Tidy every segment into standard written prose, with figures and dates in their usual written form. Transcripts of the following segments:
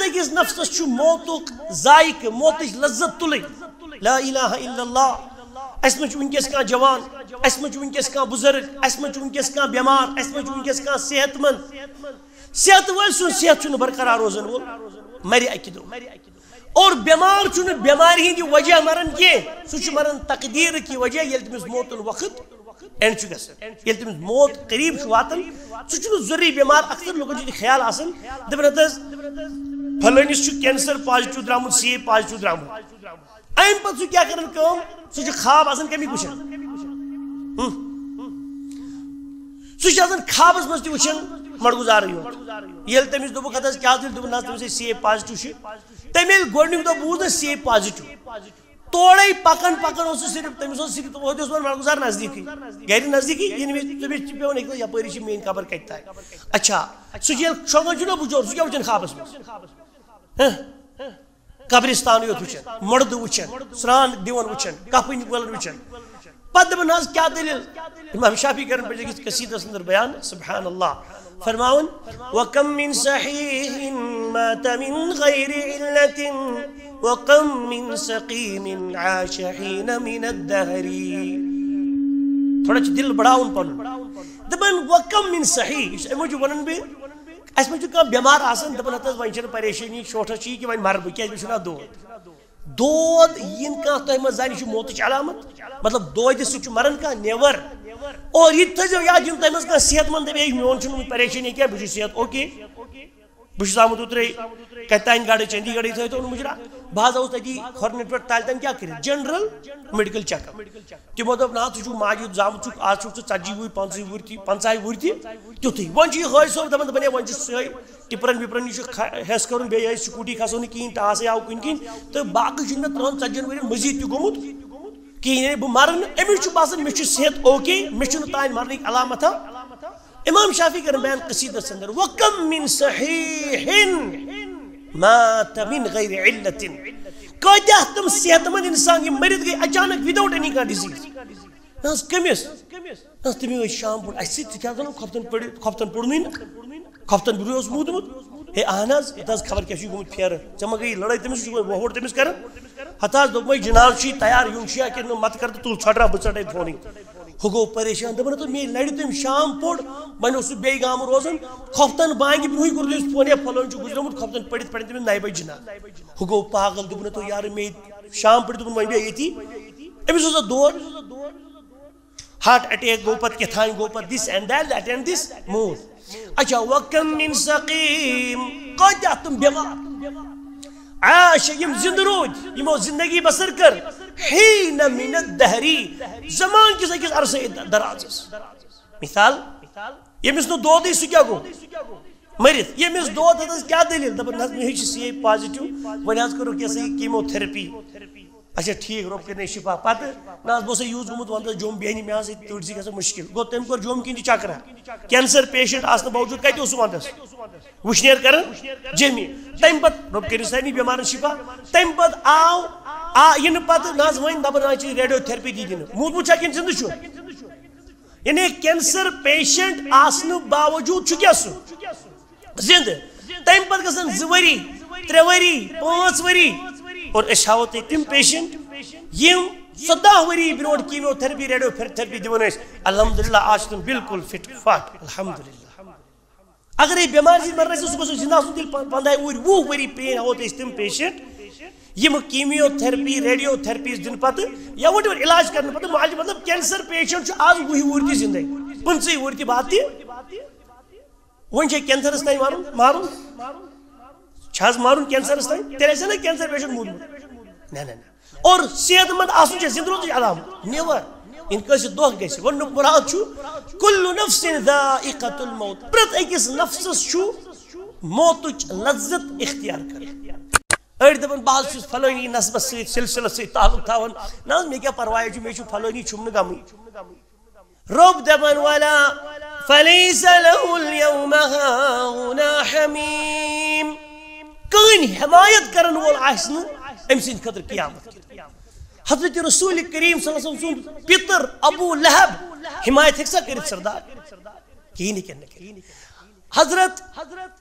اکس نفسس چھ موتک ذائق موتچ لذت تلن لا الہ الا اللہ اس مچ ونکس کا جوان اس مچ ونکس کا بزرگ اس مچ ونکس کا بیمار اس مچ ونکس کا صحت مند صحت ول سن صحت چھ برقرار روزن وول مری اکی دو اور بیمار چھ بیماری ہندی وجہ مرن کی سہ مرن تقدیر کی وجہ یل تمس موت وقت اینڈ چھ گژھان یل تمس موت قریب چھ واتن سہ چھ ضروری بیمار اکثر لوگن چھ خیال آسان دپن حظ فلانس چھ کینسر پازیٹو درامت سی پازیٹو درامت ایم پتہ سہ کیا کران کام سہ چھ خواب آسان کمی وچھان سہ چھ آسان خوابس مز تہ وچھان مڑگزار یوت یل تمس دوپک ہتس کیا دل دوپن نہ تمس سی پازیٹو چھ تم یل گۄڈنیُک دۄہ بوٗز نہ سی پازیٹو توڑے پکان پکان اس صرف تمس صرف وہ مڑگزار نزدیکی گھر نزدیکی تمس پیون ایک یپری چھ مین قبر کتہ اچھا سہ شونگان چھ بچور سہ کیا وچھان خوابس مز قبرستان یوت وچھان مرد وچھان سران دیون وچھان کپن ولن وچھان پتہ دپن حظ کیا دلیل امام شافعی کرن پہ کس قصیدس اندر بیان سبحان اللہ فرماون وَكَمْ مِنْ صَحِيحٍ مَاتَ مِنْ غَيْرِ عِلَّةٍ وَكَمْ مِنْ سَقِيمٍ عَاشَ حِينَ مِنَ الدَّهْرِ تھوڑا چھ دل بڑاون پن دپن وَكَمْ مِنْ صَحِيح امو جو ونن بہ اس میں جو کم بیمار آسن دپن ہتس وین چھ پریشانی شوٹا چھ کہ وین مر بہ کیا چھنا دود ین کا تہ مز زانی چھ موتچ علامت مطلب دود س چھ مرن کا نیور اور یہ تھو یاد یم تہ مز کا صحت مند بہ میون چھ پریشانی کیا بہ صحت اوکے بہ آمت اترے کتان گاڑی چندی گاڑی تھو تو مجرا بعض اوس تتی کھورنٹ پہ تال تن کیا کر جنرل میڈیکل چیک اپ تمو دپ نا ژٕ چھُکھ ماجد زامت چھُکھ آج چھُکھ ژٕ 40 وُہر 50 وُہر تہِ 50 وُہر تہِ تیُتھُے وۄنۍ چھُ یہِ ہٲے صٲب دپان دپان ہے وۄنۍ چھُ سۄے ٹِپرن وِپرن یہِ چھُ ہٮ۪س کَرُن بیٚیہِ ٲسۍ سکوٗٹی کھسو نہٕ کِہیٖنۍ ٹاسٕے آو کُنہِ کِنۍ تہٕ باقٕے چھُنہٕ مےٚ 30-40 ؤرین مٔزیٖد تہِ گوٚمُت کِہیٖنۍ بہٕ مرٕ نہٕ أمِس چھُ باسان مےٚ چھُ صحت اوکے مےٚ چھُنہٕ تانۍ مرنٕکۍ علامتھا امام شافعی کرن بیان قصیدس اندر وَكَمْ مِنْ صَحِيحٍ مَاتَ مِنْ غَيْرِ عِلَّةٍ کۭتیاہ تِم صحت مند انسان یم مرِتھ گٔے اچانک وداؤٹ اینی کانٛہہ ڈِزیٖز نہ حظ کٔمِس نہ تٔمۍ ٲسۍ شام پوٚر اَسہِ سۭتۍ ژٕ کیٛاہ زانو کھۄفتن پوٚرنُے نہٕ کھۄفتن برونٛہہ اوس موٗدمُت ہے اہن حظ یتھ حظ خبر کیٛاہ چھُے گوٚمُت پھیرٕ ژےٚ ما گٔیی لڑٲے تٔمِس ژٕ چھُکھ وۄہوڑ تٔمِس کران ہتہٕ حظ دوٚپمَے جناب چھُے تیار یُن چھُیا کِنہٕ نہٕ مت کر تہٕ تُل ژھۄٹرا بہٕ ژٹے فونٕے ہُہ گوٚو پریشان دپان ہتہٕ مے لڑِ تٔمۍ شام پوٚر وۄنۍ اوس سُہ بیٚیہِ گامہٕ روزان کھۄفتن بانگہِ برونٛہٕے کوٚر تٔمِس فون ہے فلٲنۍ چھُ گُزریومُت کھۄفتن پٔرِتھ پٔرِتھ تٔمِس 9 بجہِ جناب ہُہ گوٚو پاگل دوٚپُن ہتہٕ یارٕ مے شام پٲٹھۍ دوٚپُن وۄنۍ بیٚہہ ییٚتی أمِس اوس دود ہارٹ اٹیک گوٚو پتہٕ کیٛاہ گوٚو پتہٕ this and that and this موٗد اچھا وَكَمْ مِنْ سَقِيمٍ کۭتیاہ تِم بیمار عاش یم زندٕ روٗدۍ یمو زندگی بسر کٔر حیٖنَ مِنَ الدَّهْرِ زمان کِس أکِس عرصے درازس مثال ییٚمِس نہٕ دودٕے سُہ کیٛاہ گوٚو مرِتھ ییٚمِس دود ہتس کیٛاہ دٔلیٖل دپان نہ حظ مےٚ ہیٚچھ سی پازِٹِو وۄنۍ حظ کوٚرُکھ یہِ سا یہِ کیٖمو تھرپی اچھا ٹھیٖک رۄب کٔرنَے شِفا پتہٕ نہ حظ بہٕ اوسے یوٗز گوٚمُت ونٛدس جوٚم بیٚہنہِ مےٚ حظ تۭرِ سۭتۍ گژھان مُشکِل گوٚو تٔمۍ کوٚر جوٚم کِنۍ تہِ چکرا کینسر پیشنٹ آسنہٕ باوجوٗد کتہِ اوس سُہ ونٛدس وٕشنیر کران جیٚمہِ تمہِ پتہٕ رۄب کٔرِن سارنٕے بٮ۪مارن شِفا تمہِ پتہٕ آو یِنہٕ پتہٕ نہ حظ وۄنۍ دپان حظ چھِ ریڈیو تھرپی دی دِنہٕ موٗدمُت چھا کِنہٕ زِندٕ چھُ یعنی کینسر پیشنٹ آسنہٕ باوجوٗد چھُ کیٛاہ سُہ زندٕ تمہِ پتہٕ گژھن 2 ؤری 3 ؤری 5 ؤری اور أسۍ ہاوو تۄہہِ تِم پیشنٹ یم 14 ؤری برونٛٹھ کیٖمو تھرپی ریڈیو تھرپی دِوان ٲسۍ الحمدُاللہ آز چھِ تِم بالکل فٹ فاٹ الحمدُاللہ اگرے بٮ۪مارِ سۭتۍ مرن سُہ گوٚژھ زندٕ آسُن تیٚلہِ 15 وُہٕرۍ 20 ؤری پین ہاوو تۄہہِ أسۍ تِم پیشنٹ یم کیٖمو تھرپی ریڈیو تھرپیز دِنہٕ پتہٕ یا وٹ ایور علاج کرنہٕ پتہٕ معالجہِ مطلب کینسر پیشنٹ چھُ آز 20 وُہٕرۍ تہِ زندے 15 وُہٕرۍ تہِ بعد تہِ وۄنۍ چھا کینسرس تانۍ مارُن چھا حظ مارُن کینسرس تانۍ تیٚلہِ آسہِ نہ کینسر پیشنٹ موٗدمُت نہ اور صحت مند آسُن چھا زندٕ روزنٕچ علامت نیور ان کٲنٛسہِ دھوکہٕ گژھِ وننُک مُراد چھُ کُلُّ نفسٍ ذائقۃ الموت پرٛٮ۪تھ أکِس نفسس چھُ موتٕچ لذت اختیار کرٕنۍ أڑۍ دپان بہٕ حظ چھُس فلٲنی نسبس سۭتۍ سلسلس سۭتۍ تعلق تھاوان نہ حظ مےٚ کیٛاہ پرواے چھُ مےٚ چھُ فلٲنی چھُم نہٕ غمٕے رۄب دپان ولا فلیس له اليوم هاهنا حمیم کٕہٕنۍ حمایت کرن وول آسہِ نہٕ أمۍ سٕنٛدِ خٲطرٕ قیامت حضرت رسول کریم صلی اللہ علیہ وسلم سُنٛد پِتر ابو لہب حمایت ہیٚکہِ سا کٔرِتھ سردار کِہیٖنۍ نہٕ حضرت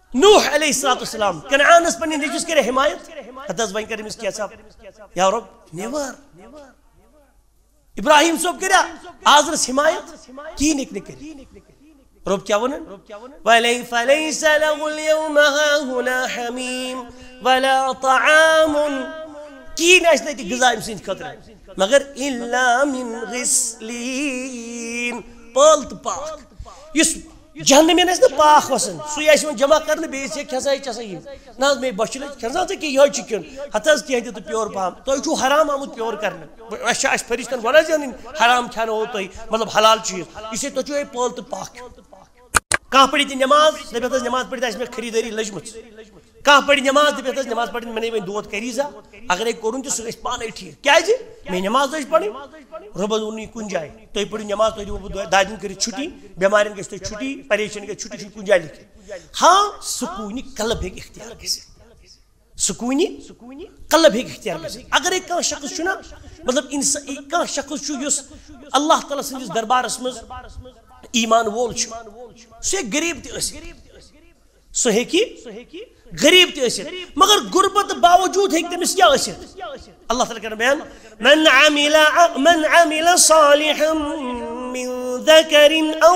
نوح علیہ السلام کنعانس پنن نیچوس کرے حمایت حتیٰ وین کر امس کیا صاحب یا رب نیور ابراہیم صاحب کریا آزرس حمایت کی نک کری رب کیا ونن فلیس له اليوم هاهنا حمیم ولا طعام کی نشتے تی غذا امسین خطر مگر الا من غسلین پالت پاک اس جہنم میں نہ پاک وسن سوی اس جمع کرنے بیس یہ کھسا یہ ناز میں بچل کھسا کہ یہ چکن ہتھ کی تو پیور پام تو چھو حرام آمد پیور کرنے اچھا اس فرشتن ونا جن حرام کھانا ہو تو مطلب حلال چیز اسے تو چھو پالت پاک کہاں پڑھی تھی نماز دپیت نماز پڑھی اس میں خریداری لجمت کہاں پڑھی نماز دپیت نماز پڑھی میں نے دود کری سا اگر ایک کروں تو سہ پانے ٹھیک کیا جی میں نماز پڑھی ربز اونی کن جائے تو پڑھی نماز تو دادن کر چھٹی بیمارن گھس تو چھٹی پریشانی گھس چھٹی کن جائے لکھ ہاں سکونی قلب ہیک اختیار گژھِ سکونی قلب ہیک اختیار گژھِ اگر ایک شخص چھُ نا مطلب کانٛہہ شخص چھُ یُس اللہ تعالیٰ سٕنٛدِس دربارس منٛز ایمان وول چھُ سُہ ہیٚکہِ غریب تہِ ٲسِتھ سُہ ہیٚکہِ غریب تہِ ٲسِتھ مگر غربت باوجود ہیٚکہِ تٔمِس کیٛاہ ٲسِتھ اللہ تعالیٰ کرن بیان من عمل صالحا من ذکر او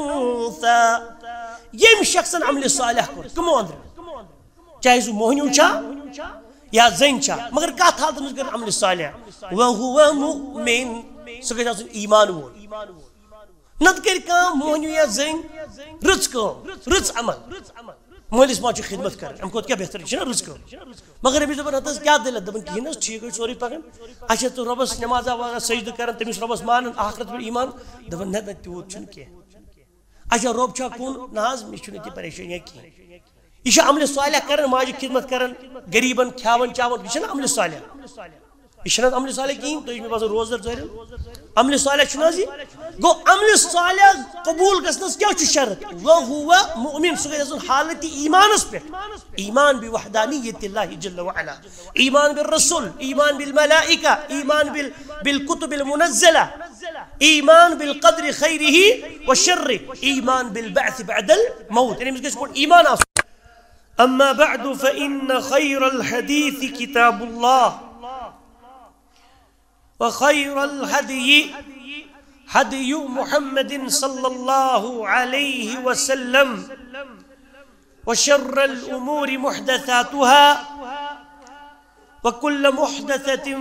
انثى یم شخصن عمل صالح کوٚر کمو اندر چاہے سُہ موہنیو چھا یا زٔنۍ چھا مگر کتھ حالتس منٛز کٔرِن عمل صالح وهو مؤمن سُہ گژھِ آسُن ایمان وول نت کر موہنیو یا زن رٕژ کٲم رٕژ عمل مٲلِس ماجہِ چھِ خدمت کران امہِ کھۄتہٕ کیٛاہ بہتر چھِ نا رٕژ کٲم مگر أمِس دپان ہتھ حظ کیٛاہ دٔلیٖل دپان کِہیٖنۍ حظ ٹھیٖک حظ سورُے پکان اچھا ژٕ رۄبس نٮ۪مازا وازا سجدٕ کران تٔمِس رۄبس مانان آخرت پٮ۪ٹھ ایمان دپان نہ تیوٗت چھُنہٕ کینٛہہ اچھا رۄب چھا کُن نہ حظ مےٚ چھُنہٕ تہِ پریشٲنی کینٛہہ یہ چھُ عملہِ صالح کران ماجہِ خدمت کران غریٖبن کھیاون چاون یہ چھُنہ عملہِ صالح یہ چھُنہٕ عملہِ صالح کِہیٖنۍ تُہۍ چھُ مےٚ باسان روزدر ژٲرِو عملہِ صالح چھُنہٕ حظ یہِ گوٚو عملہِ صالح قبوٗل گژھنس کیٛاہ چھُ شرط وهو مؤمن سُہ گژھِ آسُن حالتہِ ایمانس پٮ۪ٹھ ایمان بوحدانیت اللہ جل وعلا ایمان بالرسول ایمان بالملائکہ ایمان بالکتب المنزلہ ایمان بالقدر خیرہ وشرہ ایمان بالبعث بعد الموت یعنی أمِس گژھِ ایمان آسُن اما بعد فإن خير الحديث كتاب الله وخير الهدي هدي محمد صلى الله عليه وسلم وشر الأمور محدثاتها وكل محدثة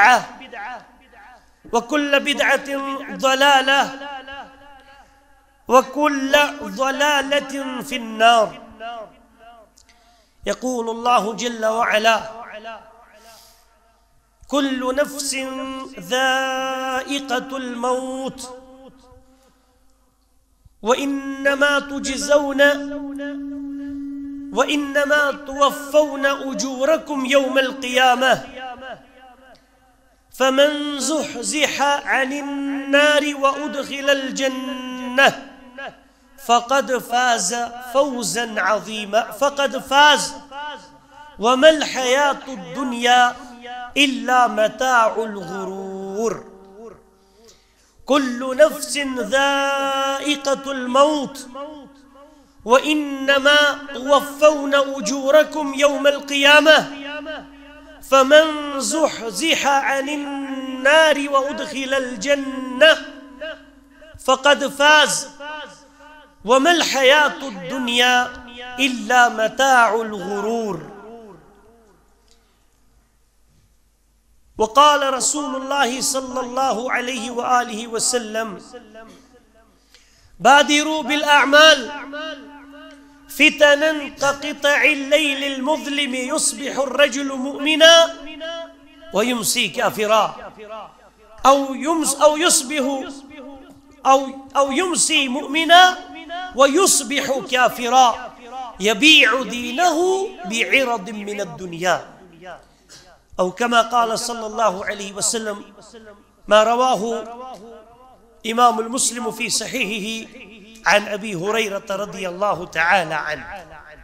بدعة وكل بدعة ضلالة وكل ضلالة في النار يقول الله جل وعلا كل نفس ذائقة الموت وإنما توفون أجوركم يوم القيامة فمن زحزح عن النار وأدخل الجنة فقد فاز فوزا عظيما فقد فاز وما الحياة الدنيا إلا متاع الغرور كل نفس ذائقة الموت وإنما توفون أجوركم يوم القيامة فمن زحزح عن النار وأدخل الجنة فقد فاز وما الحياة الدنيا إلا متاع الغرور وقال رسول الله صلى الله عليه وآله وسلم بادروا بالأعمال فتنا كقطع الليل المظلم يصبح الرجل مؤمنا ويمسي كافرا أو يمسي مؤمنا ويصبح كافرا يبيع دينه بعرض من الدنيا أو كما قال صلى الله عليه وسلم ما رواه إمام المسلم في صحيحه عن أبي هريرة رضي الله تعالى عنه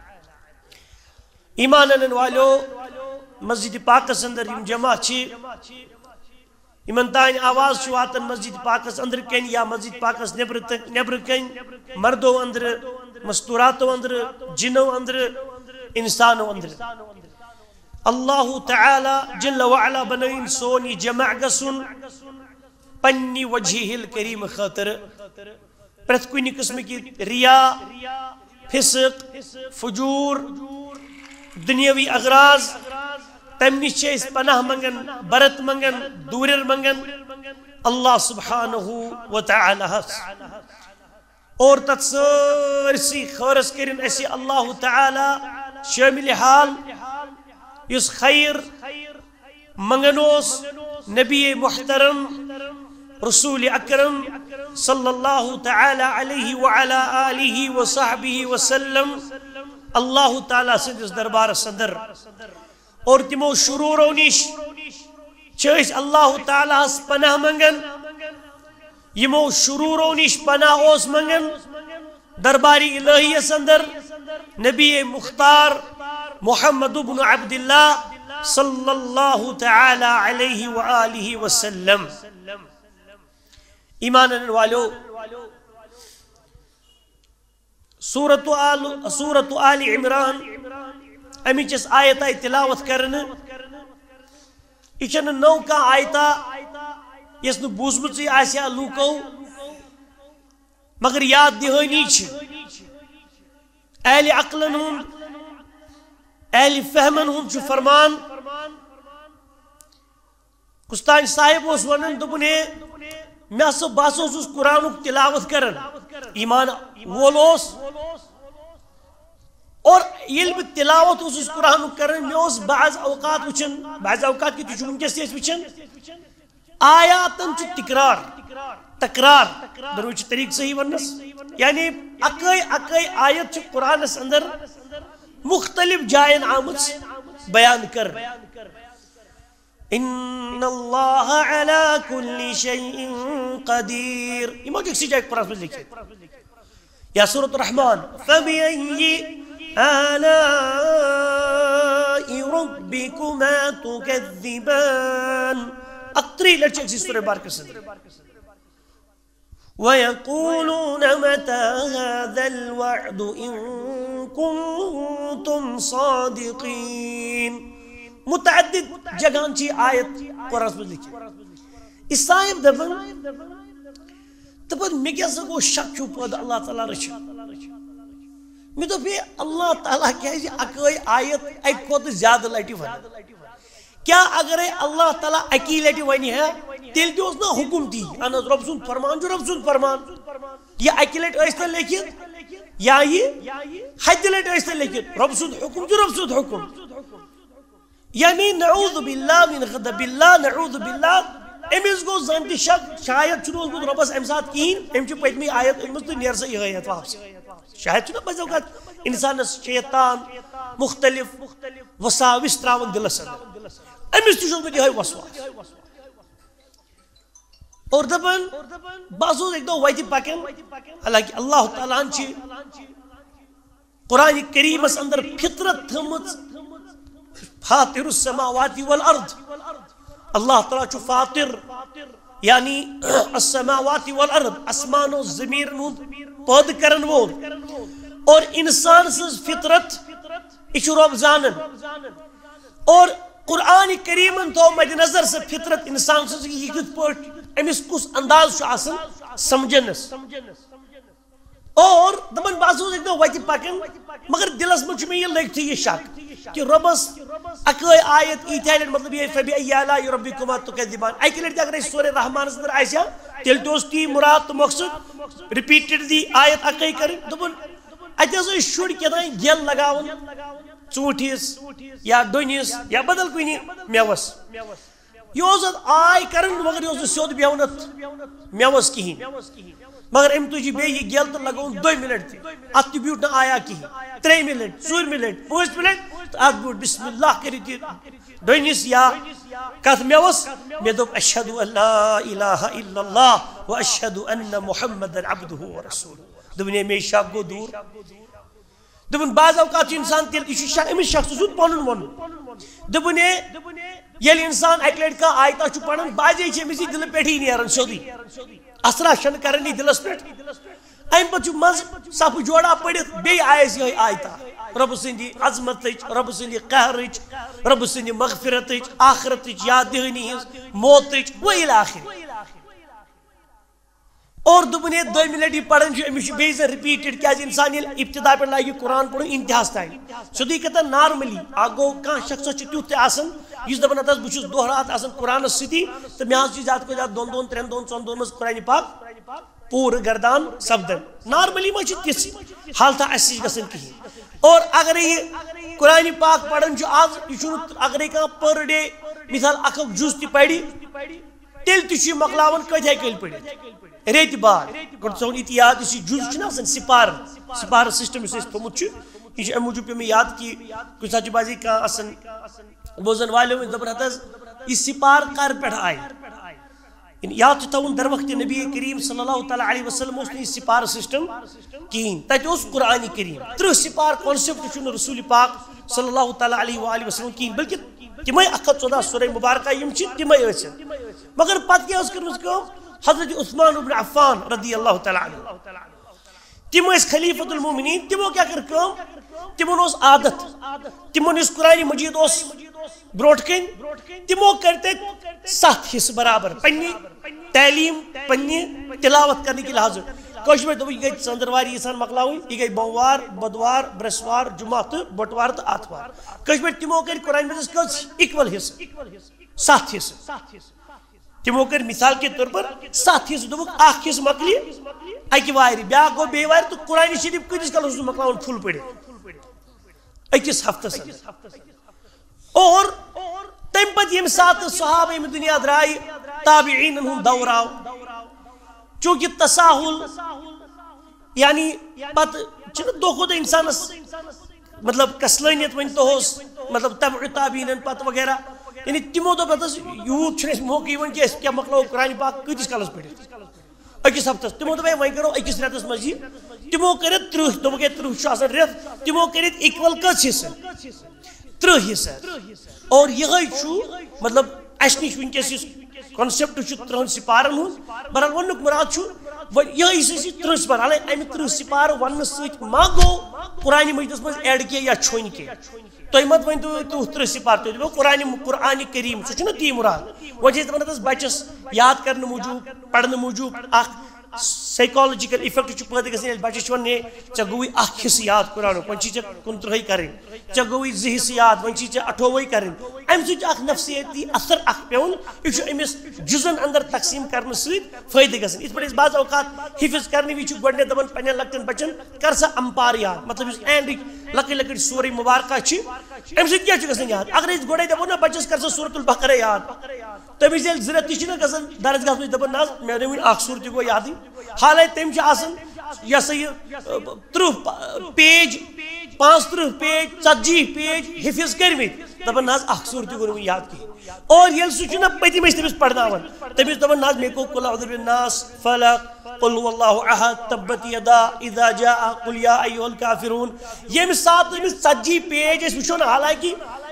إيمانا والو مسجد پاکس اندر یم جمع چھ یمن تان آواز چھ واتن مسجد پاکس اندر کن یا مسجد پاکس نبر کن مردو اندر مستوراتو اندر جنو اندر انسانو اندر اللہ تعالی جل وعلا بنائن سونی جمع گسن پنی وجہہ الکریم خاطر پرت کنی قسم کی ریا فسق فجور دنیاوی اغراض تم نش پناہ منگن برت منگن دورر منگن اللہ سبحانہ وتعالی اور تت سرسی خورس کرن اسی اللہ تعالی شامل حال اس خیر منگنوس نبی محترم رسول اکرم صلی اللہ تعالی علیہ وعلا آلہ وصحبہ وسلم اللہ تعالی سندس دربار صدر اور تمو شرورو نش چھ اللہ تعالی اس پناہ منگن یمو شرورو نش پناہ اوس منگن درباری الہی اندر نبی مختار محمد بن عبداللہ صلی اللہ تعالی علیہ وآلہ وسلم ایمان والو سورت آل عمران امیچس آیتہ تلاوت کرنے یہ نو کا آیتہ یس نو بوزمچی آسیا لوکو مگر یاد دہانی اہل عقلن ہوں اہل فہمن ہوں چھ فرمان کستان صاحب اس ونن دبنے میں سو باسوس اس قرآن تلاوت کرن ایمان وولوس اور یل بہ تلاوت اس قرآن کرن میں اس بعض اوقات وچن بعض اوقات کی تجھ ونکس اس وچن آیاتن چھ تکرار دروچ طریق صحیح ورنس یعنی اکئی آیت چھ قرآن اس اندر مختلف جائن آمد بیان کر ان اللہ علی کل شیء قدیر یہ موجود سی جائے قرآن میں لکھے یا سورۃ الرحمن فبأي آلاء ربكما تكذبان اقتری لڑچے اسی سورہ بارکہ صدر وَيَقُولُونَ مَتَى هَذَا الْوَعْدُ إِن كُنتُمْ صَادِقِينَ متعدد جگہاں چی آیت قرآن میں لکھی اس صاحب دفن میں کیا سکو شک چھو پود اللہ تعالیٰ رچھا میں تو بھی اللہ تعالیٰ کیا ہے اکوئی آیت ایک کو تو زیادہ لائٹی ونی کیا اگر اللہ تعالیٰ اکی لائٹی ونی ہے تیل جو اس نے حکم دی انہا رب سن فرمان جو رب سن فرمان یہ اکی لائٹ ایسا لیکن یا یہ حد لائٹ ایسا لیکن رب سن حکم جو رب سن حکم یعنی نعوذ باللہ من غضب اللہ نعوذ باللہ امیز کو زنتی شک شاید چنوز بود ربس امساد کین ام چو پیدمی آیت امز تو نیر سے یہ آیت واپس شاید چنو بس اوقات انسان شیطان مختلف وساوس تراون دل سر امیز تو شد یہ وسواس اور دبن بازو ایک دو ویدی پاکن حالانکہ اللہ تعالیٰ چی قرآن کریم اس اندر فطرت تھمت فاطر السماوات والارض اللہ تعالیٰ چو فاطر یعنی السماوات والارض اسمان و زمیر پود کرن وہ اور انسان سے فطرت اچھو رب زانن اور قرآن کریم تو مد نظر سے فطرت انسان سے یہ کت پوٹ امس کس انداز شو آسن سمجھنس اور دمن بازو ایک دو ویتی پاکن مگر دلس مجھ میں یہ لگتی یہ شک کہ ربس اکوئی آیت ایتھائلن مطلب یہ فبأي آلاء ربكما تكذبان ایک لڑتی اگر اس سورہ رحمان سے آئیسیا تیل دوستی مراد تو مقصد ریپیٹڈ دی آیت اکوئی کریں دبن ایتھا شوڑ کے دائیں گیل لگاون چوٹیس یا ڈونیس یا بدل کوئی نہیں میوس یہ آئی کرن مگر یہ سیود بیونت میوس کہیں مگر ام تجھی بے یہ گیل تو لگاؤں 2 منٹ تھی ات بیوٹ نہ آیا کی 3 منٹ 4 منٹ 5 منٹ تو ات بیوٹ بسم اللہ کری تھی ڈونیس یا کت میوس میں دو اشہد ان لا الہ الا اللہ و اشہد ان محمد عبدہ و رسول دبنے میں شک گو دور دبن بعض اوقات انسان تیل اسی شک امس شخص سود پانن ون دبنے یل انسان ایک لڑ کا آیتا چھ پڑھن باجے چھ مسی دل پیٹھی نیرن سودی اسرا شن کرنی دلس پیٹ ام پتہ مز صف جوڑا پڑھت بی آیس یہ آیتا رب سندی عظمت رب سندی قہرچ رب سندی مغفرت آخرت یاد دہنی موت و الى آخر اور دبنے دوم لٹی پڑھن امس بیس رپیٹڈ کیا انسان ابتدا پہ لگی قرآن پڑھن انتہاس تین سیودی کتن نارملی گو کھانا شخص تیت تہ اس دپان ہتس بہت دہ رات قرآن ستی تو مے زیادہ کھت زیادہ 2 2 3 2 4 دن مز قرآن پاک پور گردان سپدن نارملی ما تس حالتہ اس گھن کہین اور اگر یہ قرآن پاک پڑھن آج یہ اگر کھانا پر ڈے مثال اخ جز تہ پڑی تیل تہ مکلاون کتھے کل پڑھت ریت بعد گوڑ ثون یہ یاد اس جز سپار سسٹم اس تھومت یہ ام موجود پہ میں یاد کہ کچھ ساتھ بازی کھانا بوزن والوں دپان ہتس یہ سپار کر پہ آئی یاد تھون در وقت نبی کریم صلی اللہ تعالی علیہ وسلم اس نے سپار سسٹم کہین تت قرآن کریم 30 سپار کانسیپٹ رسول پاک صلی اللہ تعالی علیہ وآلہ وسلم کہین بلکہ تمے 114 سورہ مبارکہ یم تمے مگر پتہ کیا کرم حضرت عثمان بن عفان رضی اللہ تعالی عنہ تم خلیفۃ المومنین تمو کیا کر تمن عادت تمن اس قرآن مجید بروٹ کن تمو کرتے 7 حصہ برابر پنی تعلیم پنی تلاوت کرنے کی لحاظ کوشش میں یہ گئی ژندرواری انسان مکلاوی یہ گئی بوموار بدوار برسوار جمعہ تو بٹوار تو آتوار کوشش میں تمو کر قرآن مجید کس اکول حصہ 7 حصہ تمو کر مثال کے طور پر 7 حصہ دبک 1 حصہ مکلی اکی واری بیا گو بے واری تو قرآن شریف کتس کالس مکلاون پھول پڑے اکس ہفتس اور تم پتہ یم سات صحابہ یم دنیا درائی تابعین ہند دور آو چونکہ تساہل یعنی پتہ دہ کھت انسانس مطلب کسلانیت ون تو مطلب تبع تابعین پتہ وغیرہ یعنی تمو دس یوت موقع کہ کیا مکلو قرآن پاک کتس کالس پڑھت اکس ہفتس تمو دپ وی کرو اکس ریتس مز تمو کر 30 دپ 30 ریت تمو کر اکول کس حصہ 30 حصہ اور یہ مطلب اس نش ونکس کانسیپٹ 30 سپارن ہند برحال ونک مراد یہ 30 سپار حالانکہ امہ 30 سپار ون ست ما گو قرآن مجیدس مز ایڈ کی یا چھن کی تھی مت ون تو 30 سپار تھی دپو قرآن کریم سہ تی مراد وجہ دپان بچس یاد کرنے موجود پڑھنے موجود اخ سائیکالوجیکل افیکٹ پیدا گھن بچس ونی ے گوی 1 حصہ یاد قرآن ون چی 29 کریں ے گوی 2 حصہ یاد ون چی 28 کریں ام سی نفسیتی اثر پیون یہ امس جزن اندر تقسیم کرنے ست فائدہ گھن اس پہ بعض اوقات حفظ کرنے وز گۄڈنیٚتھ دپان پنن لکٹن بچن کر سا امپار یاد مطلب اس اینڈ لکٹ لکٹ سورہ مبارکہ ام سی کیا گھن یاد اگر گۄڈے دپو نا بچس کر سا سورۃ البقرہ یاد تمس یل ضرورت تہ گھن درسگاہ مز دپان نا مے ون 1 سور تہ گو یاد حالانکہ تم یہ سا یہ 30 پیج 35 پیج 40 پیج حفظ کرمت دپان نا 1 سور تہ گو یاد کی اور یل سہ پتم تمس پڑھناون تمس دپان نا مے کو قل اعوذ بالناس فلق قل هو الله احد تبت يدا اذا جاء قل يا ايها الكافرون یم سات تمس 40 پیج اس وچھو نا حالانکہ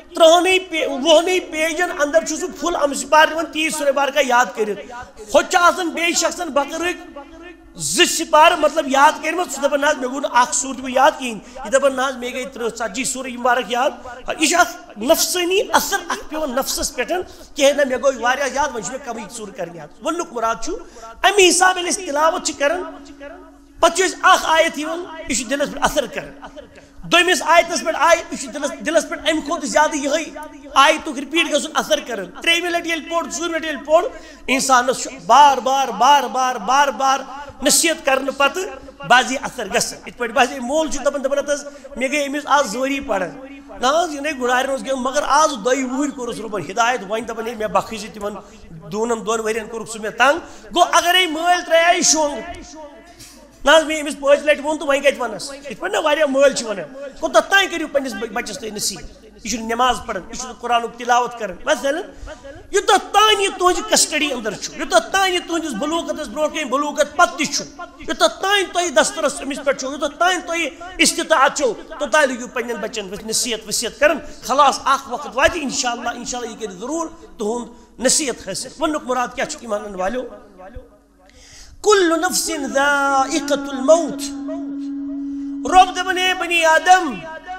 30 پیجن اندر سہ فل ام سپار 30 سورہ مبارکہ یاد کرت ہوچ بے شخصن بقرک 2 سپار مطلب یاد کرمت سہ دپان مے گو 1 سور تہ یاد کہین یہ دپان مے گئی 30 سورہ مبارک یاد یہ نفسانی اثر پیون نفسس پہ کہ نا مے گو واریاہ یاد ون کم سور کر یاد ونک مراد امی حساب تلاوت کران پتہ اخ آیت یہ دلس پہ اثر کران دویمس آیتس پہ آئی یہ دلس پہ ام کھت زیادہ یہ آیت رپیٹ گھن اثر کران 3 لٹ یل پور 4 لٹ یل پور انسانس بار بار بار بار بار بار نصیحت کرنے پتہ بازی اثر گھن ات پہ بازی مول دپان مے گئی امس آج 2 ؤری پڑھان نا یہ گڑار روز گیم مگر آج 2 وُہر کورس ربن ہدایت ون دپان مے بخشی تمن 2 ورین کورک سہ مے تنگ گو اگر مل تریا شونگ نا میں امس 5 لٹ ون تو ون کت ونس ات پہ نا واریاہ مل ونان کوتت تین کرو پنس بچس تھی نصیحت یہ نماز پڑھان یہ قرآن تلاوت کران مثلا یوتت تین یہ تہذ کسٹڈی اندر یوتت تین یہ تہندس بلوغتس برو کن بلوغت پتہ یوتت تین تہ دسترس امس پہ یوتت تین تہ استطاعت توتان لگو پنن بچن نصیحت وصیت کران خلاص اخ وقت وات انشاءاللہ یہ کر ضرور تہند نصیحت حاصل ونک مراد کیا ایمان والو کل نفس ذائقۃ الموت. رب دپان بنی آدم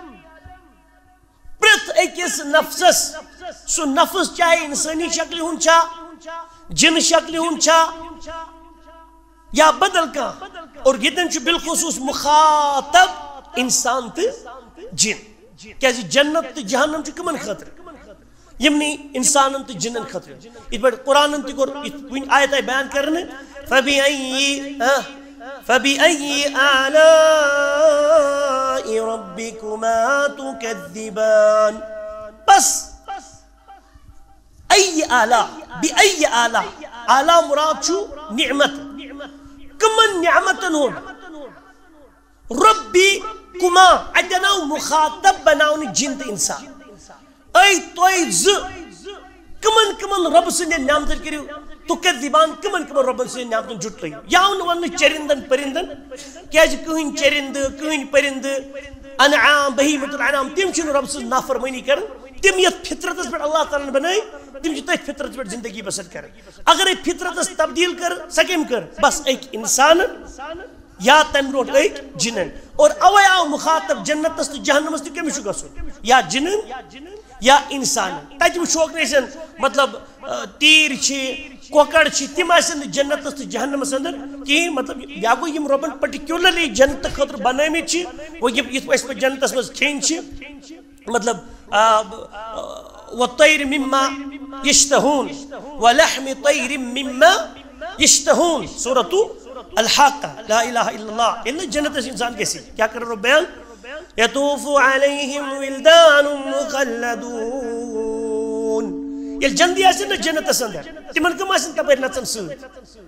پرت اکس نفسس سو نفس چاہے انسانی شکل ہن چھا جن شکل ہن چھا یا بدل کا اور یتن چھ بالخصوص مخاطب انسان تو جن کیا جنت تو جہنم چھ کمن خاطر یمنی انسانن تو جنن خاطر یہ بڑ قرآن تہ کور آیت بیان کرنے فبأي آلاء ربكما تكذبان. بس أي آلاء بأي آلاء آلاء مراد شو نعمت كمن نعمة هون ربي كما عندنا مخاطب بناون جنت إنسان أي طيب ز كمن رب سنة نعمت كريو تكذبان كمن رب سنة نعمت جُٹ رہی یاون ون چرندن پرندن کیا کہن چرند کہن پرند انعام بہیمۃ الانعام تم چھ رب سن نافرمانی کرن تم یت فطرتس پہ اللہ تعالیٰ بنائی تم تھی فطرت پہ زندگی بسر کر اگر فطرتس تبدیل کر سکم کر بس ایک انسان یا تم برو ایک جنن اور اوے آو مخاطب جنتس تو جہنمس تو کمس گھن یا جنن یا انسان تت وچھوک نسن مطلب تیر کوکڑ تم آسن جنتس تو جہنمس اندر کہیں مطلب یا گو یم ربن پرٹیکولرلی جنت خاطر بنامت وہ یہ جنتس مز کھین مطلب وطیر مما یشتہون ولحم طیر مما یشتہون سورۃ الحاقہ لا الہ الا اللہ ان جنت انسان کیسی کیا کر رہا بیان یطوف علیہم ولدان مخلدون یل جندی آسن نا جنت اندر تمن کم آسن تپر نچن سۭتۍ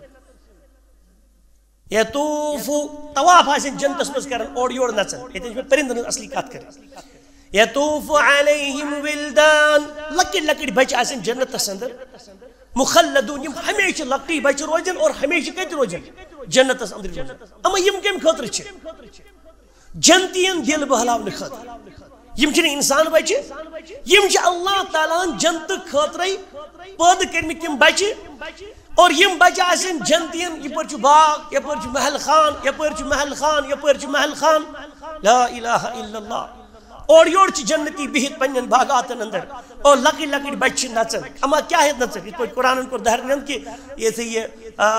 یطوف طواف آسن جنتس مز کرن اور یور نچن یہ پرندن اصلی کت کر یطوف علیہم ولدان لکڑ لکڑ بچ آسن جنتس اندر مخلدون یم ہمیشہ لکڑی بچ روزن اور ہمیشہ کت روزن جنتس اندر روزن اما یم کم خاطر جنتین دل بہلاون خاطر یم چھن انسان بچہ یم چھ اللہ تعالیٰ جنت خاطر پید کرمت یم بچہ اور یم بچہ آسن جنتین یپر چھ باغ یپر چھ محل خان یپر چھ محل خان یپر چھ محل خان لا الہ الا اللہ اور یور چھ جنتی بہت پنن باغاتن اندر اور لکڑ لکڑ بچ نچن اما کیا ہے نچن یہ قرآن کو دہرن کہ یہ سے یہ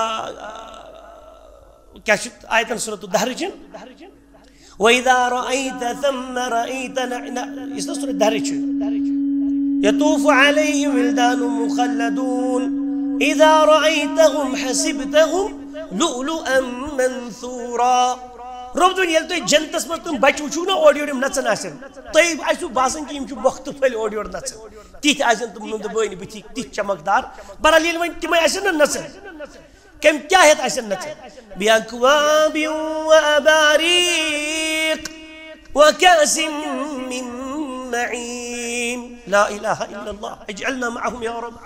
کیا آیتن سورۃ الدہر چھ وَإِذَا رَأَيْتَ ثَمَّ رَأَيْتَ اس نے سورۃ الدہر چھ يَطُوفُ عَلَيْهِمْ وِلْدَانٌ مُخَلَّدُونَ إِذَا رَأَيْتَهُمْ حَسِبْتَهُمْ لُؤْلُؤًا مَنْثُورًا رب دون یل تھی جنتس مز تم بچ وچو نا اور یور نچن آسن تھی آسو باسان کہ یم وقت پھل اور یور نچن تیت آسن تم نند بٲنۍ بتھی تیت چمکدار بہرحال ییٚلہِ وۄنۍ تِمے آسن نا نچن کم کیا ہے آسن نچن بأكواب وأباريق وكأس من معين لا إله إلا الله اجعلنا معهم يا رب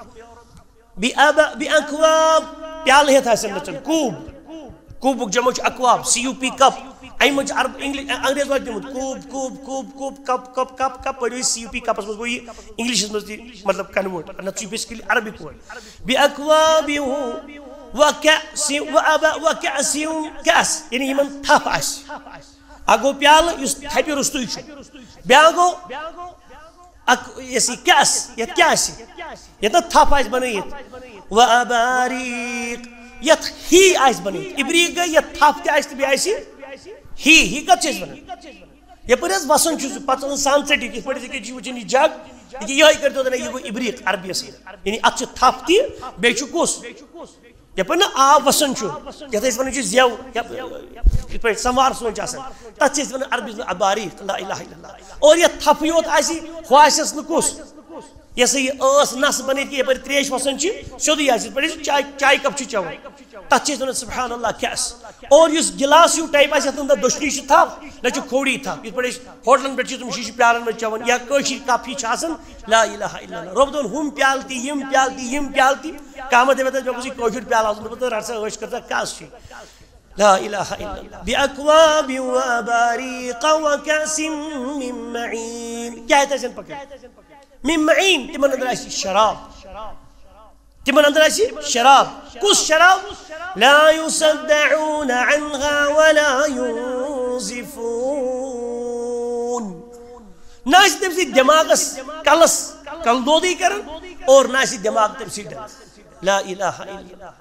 بأكواب پیال ہے آسن نچن کوب کوبک جمع اکواب CUP کپ ایمج عرب انگریز واج دمت کوب کوب کوب کوب کپ کپ کپ کپ پڑھو CUP کپس مز گوئی انگلش مز مطلب کنورٹ نہ چھ بیسیکلی عربک ورڈ بأكواب وكأس وكأس كأس یعنی یمن تھپ آس اگو پیال یس تھپی رستوی چھ بیاگو یسی کأس یہ کیا اس یہ تھپ آس بنائیت وأباريق یت ہی آس بنائیت ابریق گئی یہ تھپ تہ آس تہ بیاسی ہی کت چھ بنائیت یہ پر وسن چھ پتہ سان ژٹی یہ پڑھ کہ وچن یہ جگ یہ کرتو نا یہ گو ابریق عربی یعنی ات چھ تھپ تہ بیٚیہِ چھُ کُس یہ پہ نا آب وسن یت ون زیو یہ سموار سونچ تک ون عربی اباریق لا الہ الا اللہ اور یہ تھپ یوت آسی ہو آسس نس یہ سا یہ نس بنت کہ یہ تریش وسان سیودی آس پہ چائے کپ چون تک ون سبحان اللہ کیس اور اس گلاس ہیو ٹائپ آس اندر دشنی تھپ نہ کھوڑی تھپ یہ پہ ہوٹلن پہ تم شیشہ پیالن میں چون یا کشیر کپ ہی لا الہ الا اللہ رب دون ہم پیالتی یم پیالتی یم پیالتی قامت ہے مے گوس کشیر پیال آس پتہ رٹسا عش کرتا کس لا الہ الا اللہ بأكواب وأباريق وكأس من معين کیا ہے تیسن پکڑ من معین تمن اندر آسی شراب تمن اندر آسی شراب. کس شراب؟ لا يصدعون عنها ولا ينزفون. نہ تم سی دماغس کلس کل دودی کرن اور نہ دماغ تم سی ڈر. لا الہ الا اللہ.